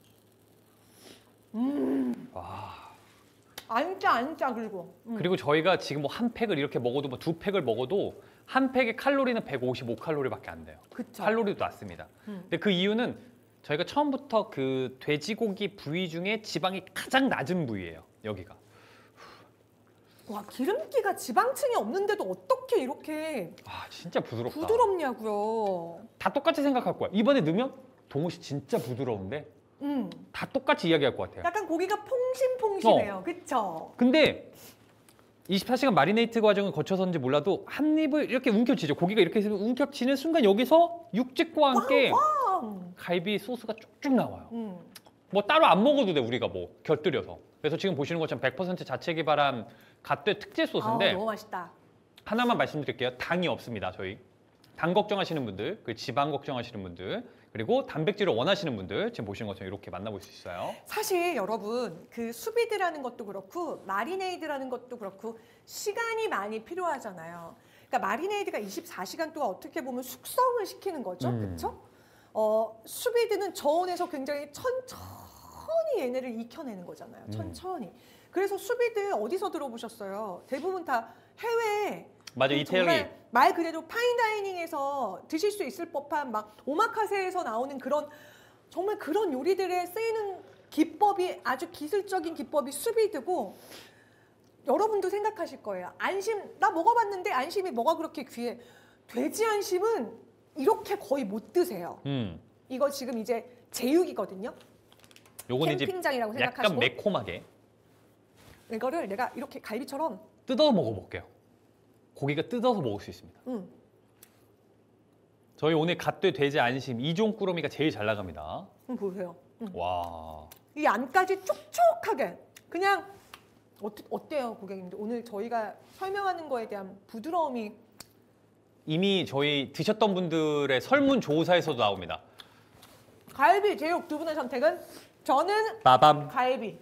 S1: 음.
S2: 와.
S1: 안 짜 안 짜 그리고 음.
S2: 그리고 저희가 지금 뭐 한 팩을 이렇게 먹어도 뭐 두 팩을 먹어도 한 팩의 칼로리는 백오십오 칼로리밖에 안 돼요.
S1: 그쵸.
S2: 칼로리도 낮습니다.
S1: 음.
S2: 근데 그 이유는 저희가 처음부터 그 돼지고기 부위 중에 지방이 가장 낮은 부위예요. 여기가.
S1: 와, 기름기가 지방층이 없는데도 어떻게 이렇게
S2: 아 진짜 부드럽다.
S1: 부드럽냐고요.
S2: 다 똑같이 생각할 거야. 입안에 넣으면 동호 씨 진짜 부드러운데
S1: 음,
S2: 다 똑같이 이야기할 것 같아요.
S1: 약간 고기가 퐁신퐁신해요.
S2: 어.
S1: 그쵸?
S2: 근데 이십사 시간 마리네이트 과정을 거쳐서인지 몰라도 한 입을 이렇게 움켜쥐죠. 고기가 이렇게 있으면 움켜쥐는 순간 여기서 육즙과 함께
S1: 왕!
S2: 갈비 소스가 쭉쭉 나와요.
S1: 음.
S2: 뭐 따로 안 먹어도 돼 우리가 뭐 곁들여서. 그래서 지금 보시는 것처럼 백 퍼센트 자체 개발한 갓돼 특제
S1: 아,
S2: 소스인데
S1: 너무 맛있다.
S2: 하나만 말씀드릴게요. 당이 없습니다. 저희 당 걱정하시는 분들, 그 지방 걱정하시는 분들, 그리고 단백질을 원하시는 분들 지금 보시는 것처럼 이렇게 만나볼 수 있어요.
S1: 사실 여러분 그 수비드라는 것도 그렇고 마리네이드라는 것도 그렇고 시간이 많이 필요하잖아요. 그러니까 마리네이드가 이십사 시간 동안 어떻게 보면 숙성을 시키는 거죠.
S2: 음.
S1: 그렇죠? 어, 수비드는 저온에서 굉장히 천천히 얘네를 익혀내는 거잖아요.
S2: 음.
S1: 천천히. 그래서 수비드 어디서 들어보셨어요? 대부분 다 해외
S2: 맞아,
S1: 그
S2: 이태리.
S1: 정말 말 그대로 파인다이닝에서 드실 수 있을 법한 막 오마카세에서 나오는 그런 정말 그런 요리들에 쓰이는 기법이 아주 기술적인 기법이 수비드고 여러분도 생각하실 거예요. 안심 나 먹어봤는데 안심이 뭐가 그렇게 귀해? 돼지 안심은 이렇게 거의 못 드세요.
S2: 음,
S1: 이거 지금 이제 제육이거든요.
S2: 요거는 이제
S1: 캠핑장이라고
S2: 약간
S1: 생각하시고
S2: 매콤하게
S1: 이거를 내가 이렇게 갈비처럼
S2: 뜯어 먹어볼게요. 고기가 뜯어서 먹을 수 있습니다.
S1: 음,
S2: 저희 오늘 갓돼 돼지 안심 이종 꾸러미가 제일 잘 나갑니다.
S1: 음 보세요. 음.
S2: 와,
S1: 이 안까지 촉촉하게 그냥 어때, 어때요 고객님들? 오늘 저희가 설명하는 거에 대한 부드러움이
S2: 이미 저희 드셨던 분들의 설문조사에서도 나옵니다.
S1: 갈비, 제육 두 분의 선택은 저는
S2: 빠밤.
S1: 갈비.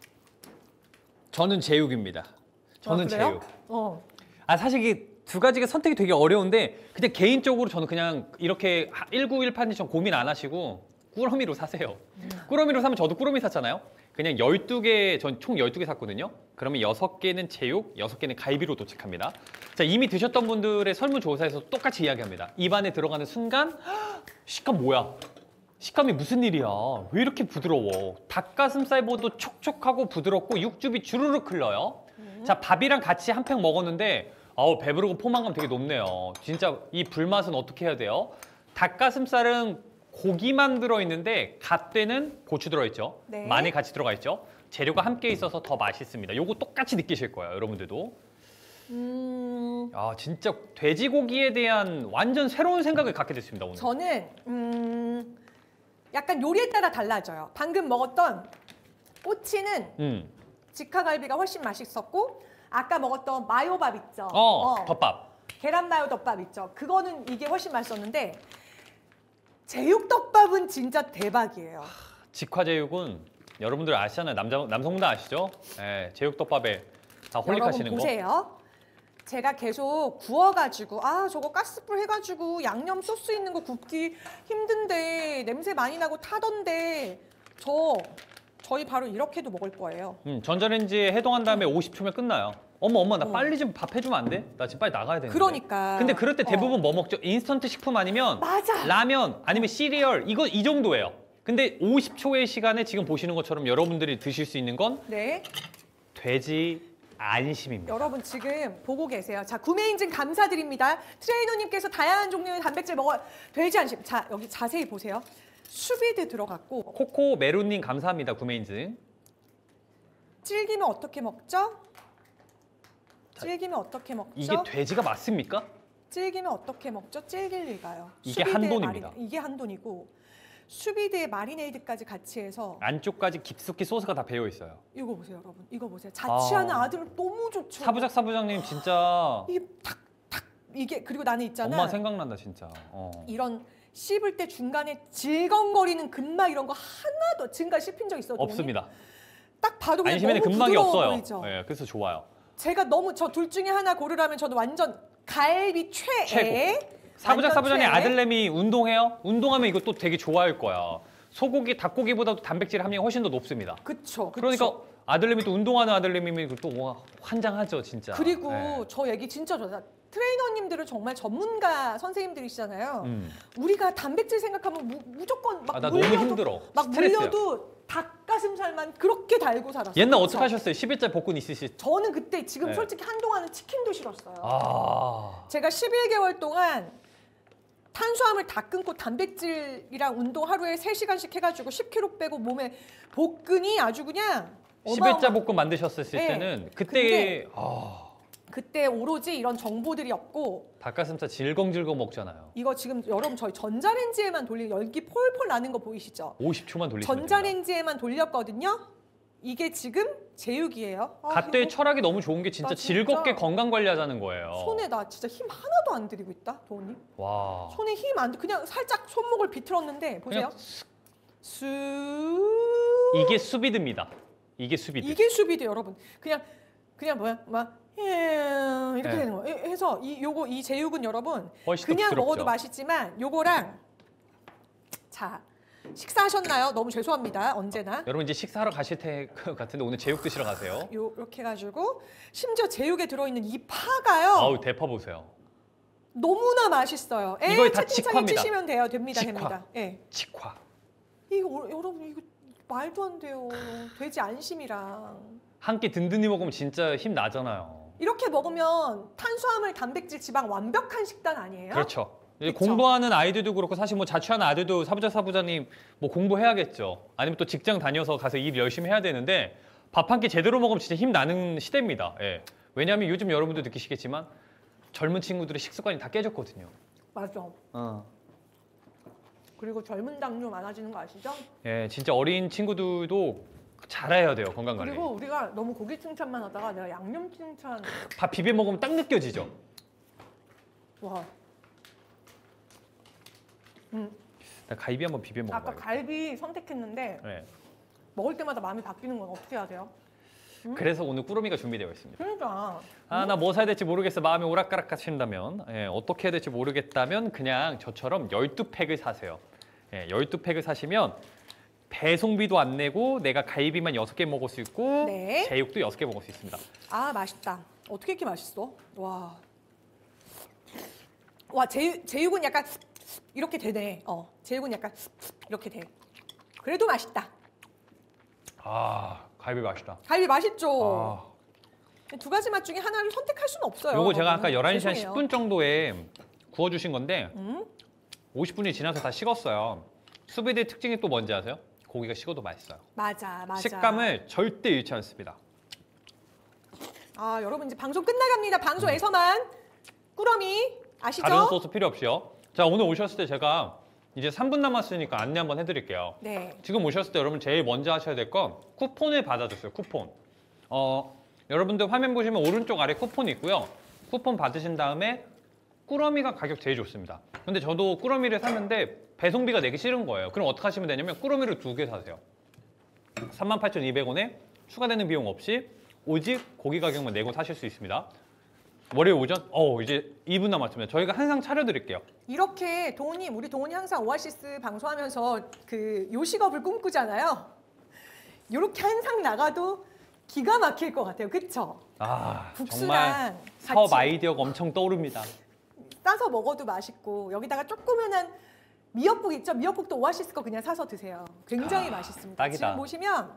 S2: 저는 제육입니다. 저는
S1: 아, 그래요?
S2: 제육.
S1: 어.
S2: 아 사실 이게 두 가지가 선택이 되게 어려운데 그냥 개인적으로 저는 그냥 이렇게 천구백십팔처럼 고민 안 하시고 꾸러미로 사세요. 꾸러미로 사면 저도 꾸러미 샀잖아요. 그냥 열두 개, 전 총 열두 개 샀거든요. 그러면 여섯 개는 제육, 여섯 개는 갈비로 도착합니다. 자, 이미 드셨던 분들의 설문조사에서 똑같이 이야기합니다. 입안에 들어가는 순간 식감 뭐야? 식감이 무슨 일이야? 왜 이렇게 부드러워? 닭가슴살보다 촉촉하고 부드럽고 육즙이 주르륵 흘러요. 자, 밥이랑 같이 한 팩 먹었는데 아우 배부르고 포만감 되게 높네요. 진짜 이 불맛은 어떻게 해야 돼요? 닭가슴살은 고기만 들어있는데 갓되는 고추 들어있죠.
S1: 네.
S2: 마늘 같이 들어가 있죠. 재료가 함께 있어서 더 맛있습니다. 요거 똑같이 느끼실 거예요, 여러분들도.
S1: 음,
S2: 아 진짜 돼지고기에 대한 완전 새로운 생각을 갖게 됐습니다 오늘.
S1: 저는 음, 약간 요리에 따라 달라져요. 방금 먹었던 꼬치는
S2: 음,
S1: 직화갈비가 훨씬 맛있었고 아까 먹었던 마요밥 있죠.
S2: 어, 덮밥.
S1: 계란 마요 덮밥 있죠. 그거는 이게 훨씬 맛있었는데 제육덮밥은 진짜 대박이에요.
S2: 직화제육은 여러분들 아시잖아요. 남자 남성분들 아시죠? 예, 제육덮밥에 다
S1: 여러분
S2: 홀릭하시는 거.
S1: 보세요. 제가 계속 구워가지고 아 저거 가스불 해가지고 양념 소스 있는 거 굽기 힘든데 냄새 많이 나고 타던데 저 저희 바로 이렇게도 먹을 거예요.
S2: 음, 전자레인지에 해동한 다음에 오십 초면 끝나요. 어머 엄마 나
S1: 어.
S2: 빨리 좀 밥 해주면 안 돼? 나 지금 빨리 나가야 되는데.
S1: 그러니까.
S2: 근데 그럴 때
S1: 어.
S2: 대부분 뭐 먹죠? 인스턴트 식품 아니면
S1: 맞아.
S2: 라면 아니면 시리얼 이거 이 정도예요. 근데 오십 초의 시간에 지금 보시는 것처럼 여러분들이 드실 수 있는 건
S1: 네.
S2: 돼지 안심입니다.
S1: 여러분 지금 보고 계세요. 자 구매 인증 감사드립니다. 트레이너님께서 다양한 종류의 단백질 먹어 돼지 안심. 자 여기 자세히 보세요. 수비드 들어갔고
S2: 코코 메론님 감사합니다. 구매 인증.
S1: 질기면 어떻게 먹죠? 질기면 어떻게 먹죠?
S2: 이게 돼지가 맞습니까?
S1: 질기면 어떻게 먹죠? 질길 리가요.
S2: 이게
S1: 수비드의
S2: 한돈입니다.
S1: 마리- 이게 한돈이고 수비드의 마리네이드까지 같이 해서
S2: 안쪽까지 깊숙이 소스가 다 배어 있어요.
S1: 이거 보세요, 여러분. 이거 보세요. 자취하는
S2: 아.
S1: 아. 들 너무 좋죠.
S2: 사부작 사부장님 진짜
S1: 이게 탁탁 이게 그리고 나는 있잖아.
S2: 엄마 생각난다 진짜. 어.
S1: 이런 씹을 때 중간에 질겅거리는 근막 이런 거 하나도 지금까지 씹힌 적 있어요?
S2: 없습니다.
S1: 딱 봐도 그냥
S2: 안심에는
S1: 너무
S2: 근막이
S1: 부드러워
S2: 없어요.
S1: 보이죠?
S2: 예, 그래서 좋아요.
S1: 제가 너무 저 둘 중에 하나 고르라면 저는 완전 갈비 최애.
S2: 최고. 사부작
S1: 완전
S2: 사부장님
S1: 최애.
S2: 아들내미 운동해요? 운동하면 이거 또 되게 좋아할 거야. 소고기, 닭고기보다도 단백질 함량이 훨씬 더 높습니다.
S1: 그쵸, 그쵸.
S2: 그러니까 아들내미 또 운동하는 아들내미면 또 와, 환장하죠 진짜.
S1: 그리고
S2: 예.
S1: 저 얘기 진짜 좋아. 트레이너님들은 정말 전문가 선생님들이시잖아요.
S2: 음.
S1: 우리가 단백질 생각하면 무, 무조건 막
S2: 아, 나 너무
S1: 물려도
S2: 힘들어.
S1: 막
S2: 스트레스야.
S1: 물려도 닭가슴살만 그렇게 달고 살았어요.
S2: 옛날
S1: 그쵸?
S2: 어떻게 하셨어요? 십 일째 복근 있으시?
S1: 저는 그때 지금
S2: 네.
S1: 솔직히 한동안은 치킨도 싫었어요.
S2: 아.
S1: 제가 십일 개월 동안 탄수화물 다 끊고 단백질이랑 운동 하루에 세 시간씩 해가지고 십 킬로그램 빼고 몸에 복근이 아주 그냥
S2: 십 일자
S1: 어마어마-
S2: 복근 만드셨을
S1: 네.
S2: 때는 그때
S1: 근데-
S2: 아,
S1: 그때 오로지 이런 정보들이 없고
S2: 닭가슴살 질겅질겅 먹잖아요.
S1: 이거 지금 여러분 저희 전자레인지에만 돌리는 열기 폴폴 나는 거 보이시죠?
S2: 오십 초만 돌리시면 됩니다.
S1: 전자레인지에만 돌렸거든요. 이게 지금 제육이에요. 아,
S2: 갓도의
S1: 이거
S2: 철학이 너무 좋은 게 진짜,
S1: 나 진짜
S2: 즐겁게 건강 관리하자는 거예요.
S1: 손에 나 진짜 힘 하나도 안 들이고 있다, 도훈님.
S2: 와.
S1: 손에 힘 안 들, 그냥 살짝 손목을 비틀었는데 보세요.
S2: 그냥
S1: 수
S2: 이게 수비드입니다. 이게 수비드.
S1: 이게 수비드 여러분. 그냥 그냥 뭐야 막 예, 이렇게
S2: 네.
S1: 되는 거예요. 해서 이 요거 이 제육은 여러분
S2: 훨씬
S1: 그냥
S2: 부드럽죠.
S1: 먹어도 맛있지만 요거랑 자 식사하셨나요? 너무 죄송합니다. 언제나
S2: 여러분 이제 식사하러 가실 테 같은데 오늘 제육 드시러 가세요.
S1: 요 이렇게 해가지고 심지어 제육에 들어있는 이 파가요.
S2: 아우 대파 보세요.
S1: 너무나 맛있어요. 예,
S2: 이거에 다
S1: 채팅창에
S2: 직화입니다.
S1: 치시면 돼요. 됩니다.
S2: 직화.
S1: 됩니다. 예.
S2: 직화.
S1: 이거 어, 여러분 이거 말도 안 돼요. 돼지 안심이랑
S2: 한 끼 든든히 먹으면 진짜 힘 나잖아요.
S1: 이렇게 먹으면 탄수화물, 단백질, 지방 완벽한 식단 아니에요?
S2: 그렇죠. 이제
S1: 그쵸?
S2: 공부하는 아이들도 그렇고 사실 뭐 자취하는 아들도 사부자 사부자님 뭐 공부해야겠죠. 아니면 또 직장 다녀서 가서 일 열심히 해야 되는데 밥 한 끼 제대로 먹으면 진짜 힘 나는 시대입니다. 예. 왜냐하면 요즘 여러분도 느끼시겠지만 젊은 친구들의 식습관이 다 깨졌거든요.
S1: 맞아.
S2: 어.
S1: 그리고 젊은 당뇨 많아지는 거 아시죠?
S2: 예, 진짜 어린 친구들도 잘해야 돼요 건강 관리.
S1: 그리고 우리가 너무 고기 칭찬만 하다가 내가 양념 칭찬
S2: 밥 비벼 먹으면 딱 느껴지죠.
S1: 와. 음,
S2: 나 갈비 한번 비벼
S1: 아까
S2: 먹어봐요.
S1: 갈비 선택했는데
S2: 네.
S1: 먹을 때마다 마음이 바뀌는 건 어떻게 해야 돼요?
S2: 그래서 오늘 꾸러미가 준비되어 있습니다.
S1: 그러니까
S2: 아, 나 뭐 사야 될지 모르겠어. 마음이 오락가락 하신다면, 예, 어떻게 해야 될지 모르겠다면 그냥 저처럼 열두 팩을 사세요. 예, 열두 팩을 사시면 배송비도 안 내고 내가 갈비만 여섯 개 먹을 수 있고
S1: 네.
S2: 제육도 여섯 개 먹을 수 있습니다.
S1: 아 맛있다. 어떻게 이렇게 맛있어? 와. 와 제육 제육은 약간 이렇게 되네. 어 제육은 약간 이렇게 돼. 그래도 맛있다.
S2: 아, 갈비 맛있다.
S1: 갈비 맛있죠.
S2: 아,
S1: 두 가지 맛 중에 하나를 선택할 수는 없어요.
S2: 요거 제가 아까
S1: 여러분.
S2: 열한 시 한
S1: 죄송해요.
S2: 십 분 정도에 구워주신 건데
S1: 음?
S2: 오십 분이 지나서 다 식었어요. 수비드의 특징이 또 뭔지 아세요? 고기가 식어도 맛있어요.
S1: 맞아, 맞아.
S2: 식감을 절대 잃지 않습니다.
S1: 아 여러분 이제 방송 끝나갑니다. 방송에서만 꾸러미 아시죠?
S2: 다른 소스 필요 없이요. 자, 오늘 오셨을 때 제가 이제 삼 분 남았으니까 안내 한번 해드릴게요.
S1: 네.
S2: 지금 오셨을 때 여러분 제일 먼저 하셔야 될 건 쿠폰을 받아줬어요. 쿠폰. 어, 여러분들 화면 보시면 오른쪽 아래 쿠폰이 있고요. 쿠폰 받으신 다음에 꾸러미가 가격 제일 좋습니다. 근데 저도 꾸러미를 샀는데 배송비가 내기 싫은 거예요. 그럼 어떻게 하시면 되냐면 꾸러미를 두 개 사세요. 삼만 팔천이백 원에 추가되는 비용 없이 오직 고기 가격만 내고 사실 수 있습니다. 월요일 오전? 어 이제 이 분 남았습니다. 저희가 항상 차려드릴게요.
S1: 이렇게 동훈이 우리 동훈이 항상 오아시스 방송하면서 그 요식업을 꿈꾸잖아요. 이렇게 항상 나가도 기가 막힐 것 같아요. 그쵸?
S2: 아 정말
S1: 국수랑
S2: 사업
S1: 같이
S2: 아이디어가 엄청 떠오릅니다.
S1: 싸서 먹어도 맛있고 여기다가 조그만한 미역국 있죠? 미역국도 오아시스 거 그냥 사서 드세요. 굉장히
S2: 아,
S1: 맛있습니다.
S2: 딱이다.
S1: 지금 보시면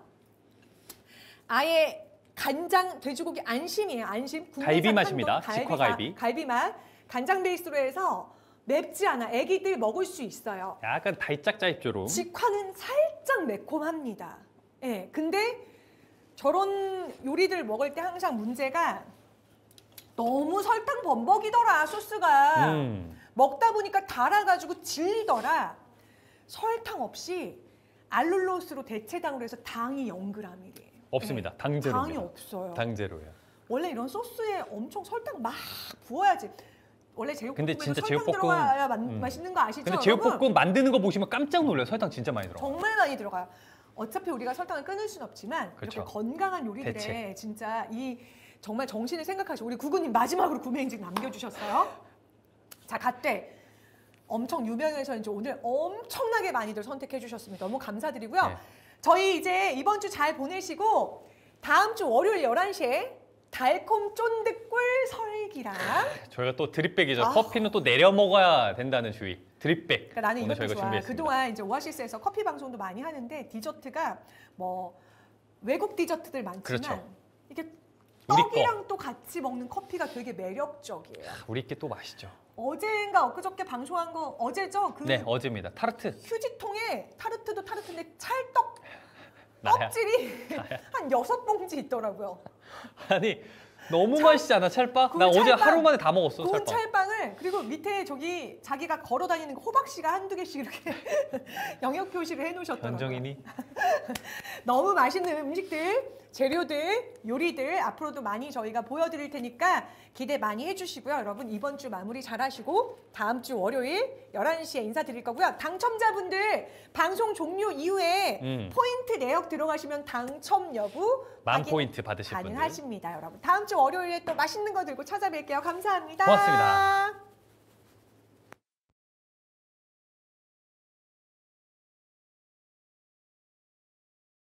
S1: 아예 간장 돼지고기 안심이에요. 안심. 국내산
S2: 갈비 맛입니다.
S1: 한돈 갈비가-
S2: 직화갈비.
S1: 갈비 맛. 간장 베이스로 해서 맵지 않아. 애기들 먹을 수 있어요.
S2: 약간 달짝짜입조로.
S1: 직화는 살짝 매콤합니다. 예. 근데 저런 요리들 먹을 때 항상 문제가 너무 설탕 범벅이더라 소스가.
S2: 음.
S1: 먹다 보니까 달아가지고 질리더라. 설탕 없이 알룰로스로 대체당으로 해서 당이 영 그램이래요.
S2: 없습니다.
S1: 네.
S2: 당제로입니다.
S1: 당이 없어요.
S2: 당제로예요.
S1: 원래 이런 소스에 엄청 설탕 막 부어야지. 원래
S2: 근데
S1: 제육볶음에도
S2: 진짜
S1: 설탕
S2: 제육볶음-
S1: 들어가야 마,
S2: 음.
S1: 맛있는 거 아시죠?
S2: 근데
S1: 여러분?
S2: 제육볶음 만드는 거 보시면 깜짝 놀라요. 설탕 진짜 많이 들어.
S1: 정말 많이 들어가요. 어차피 우리가 설탕을 끊을 수는 없지만
S2: 그렇죠.
S1: 이렇게 건강한 요리들에
S2: 대체.
S1: 진짜 이 정말 정신을 생각하시고 우리 구구님 마지막으로 구매 인증 남겨주셨어요. 자, 갓대 엄청 유명해서 이제 오늘 엄청나게 많이들 선택해 주셨습니다. 너무 감사드리고요.
S2: 네.
S1: 저희 이제 이번 주 잘 보내시고 다음 주 월요일 열한 시에 달콤 쫀득꿀 설기랑
S2: 저희가 또 드립백이죠.
S1: 아.
S2: 커피는 또 내려 먹어야 된다는 주의. 드립백.
S1: 그러니까 나는
S2: 오늘
S1: 이것도
S2: 저희가
S1: 좋아.
S2: 준비했습니다.
S1: 그동안 이제 오아시스에서 커피 방송도 많이 하는데 디저트가 뭐 외국 디저트들 많지만
S2: 그렇죠.
S1: 이게
S2: 우리
S1: 떡이랑 또 같이 먹는 커피가 되게 매력적이에요.
S2: 우리 게 또 맛있죠.
S1: 어제인가 엊그저께 방송한 거 어제죠? 그
S2: 네, 어제입니다. 타르트.
S1: 휴지통에 타르트도 타르트인데 찰떡
S2: 나야.
S1: 껍질이 한 여섯 봉지 있더라고요.
S2: 아니 너무 맛있지 않아 찰빵? 나
S1: 그
S2: 어제
S1: 찰빵,
S2: 하루 만에 다 먹었어
S1: 구운
S2: 찰빵.
S1: 찰빵을 그리고 밑에 저기 자기가 걸어 다니는 그 호박씨가 한두 개씩 이렇게 영역 표시를 해놓으셨더라고요.
S2: 변정이니?
S1: 너무 맛있는 음식들, 재료들, 요리들 앞으로도 많이 저희가 보여드릴 테니까 기대 많이 해주시고요. 여러분 이번 주 마무리 잘하시고 다음 주 월요일 열한 시에 인사드릴 거고요. 당첨자분들 방송 종료 이후에
S2: 음.
S1: 포인트 내역 들어가시면 당첨 여부
S2: 만
S1: 확인
S2: 포인트 받으실 분들.
S1: 가능하십니다. 여러분 다음 주 월요일에 또 맛있는 거 들고 찾아뵐게요. 감사합니다.
S2: 고맙습니다.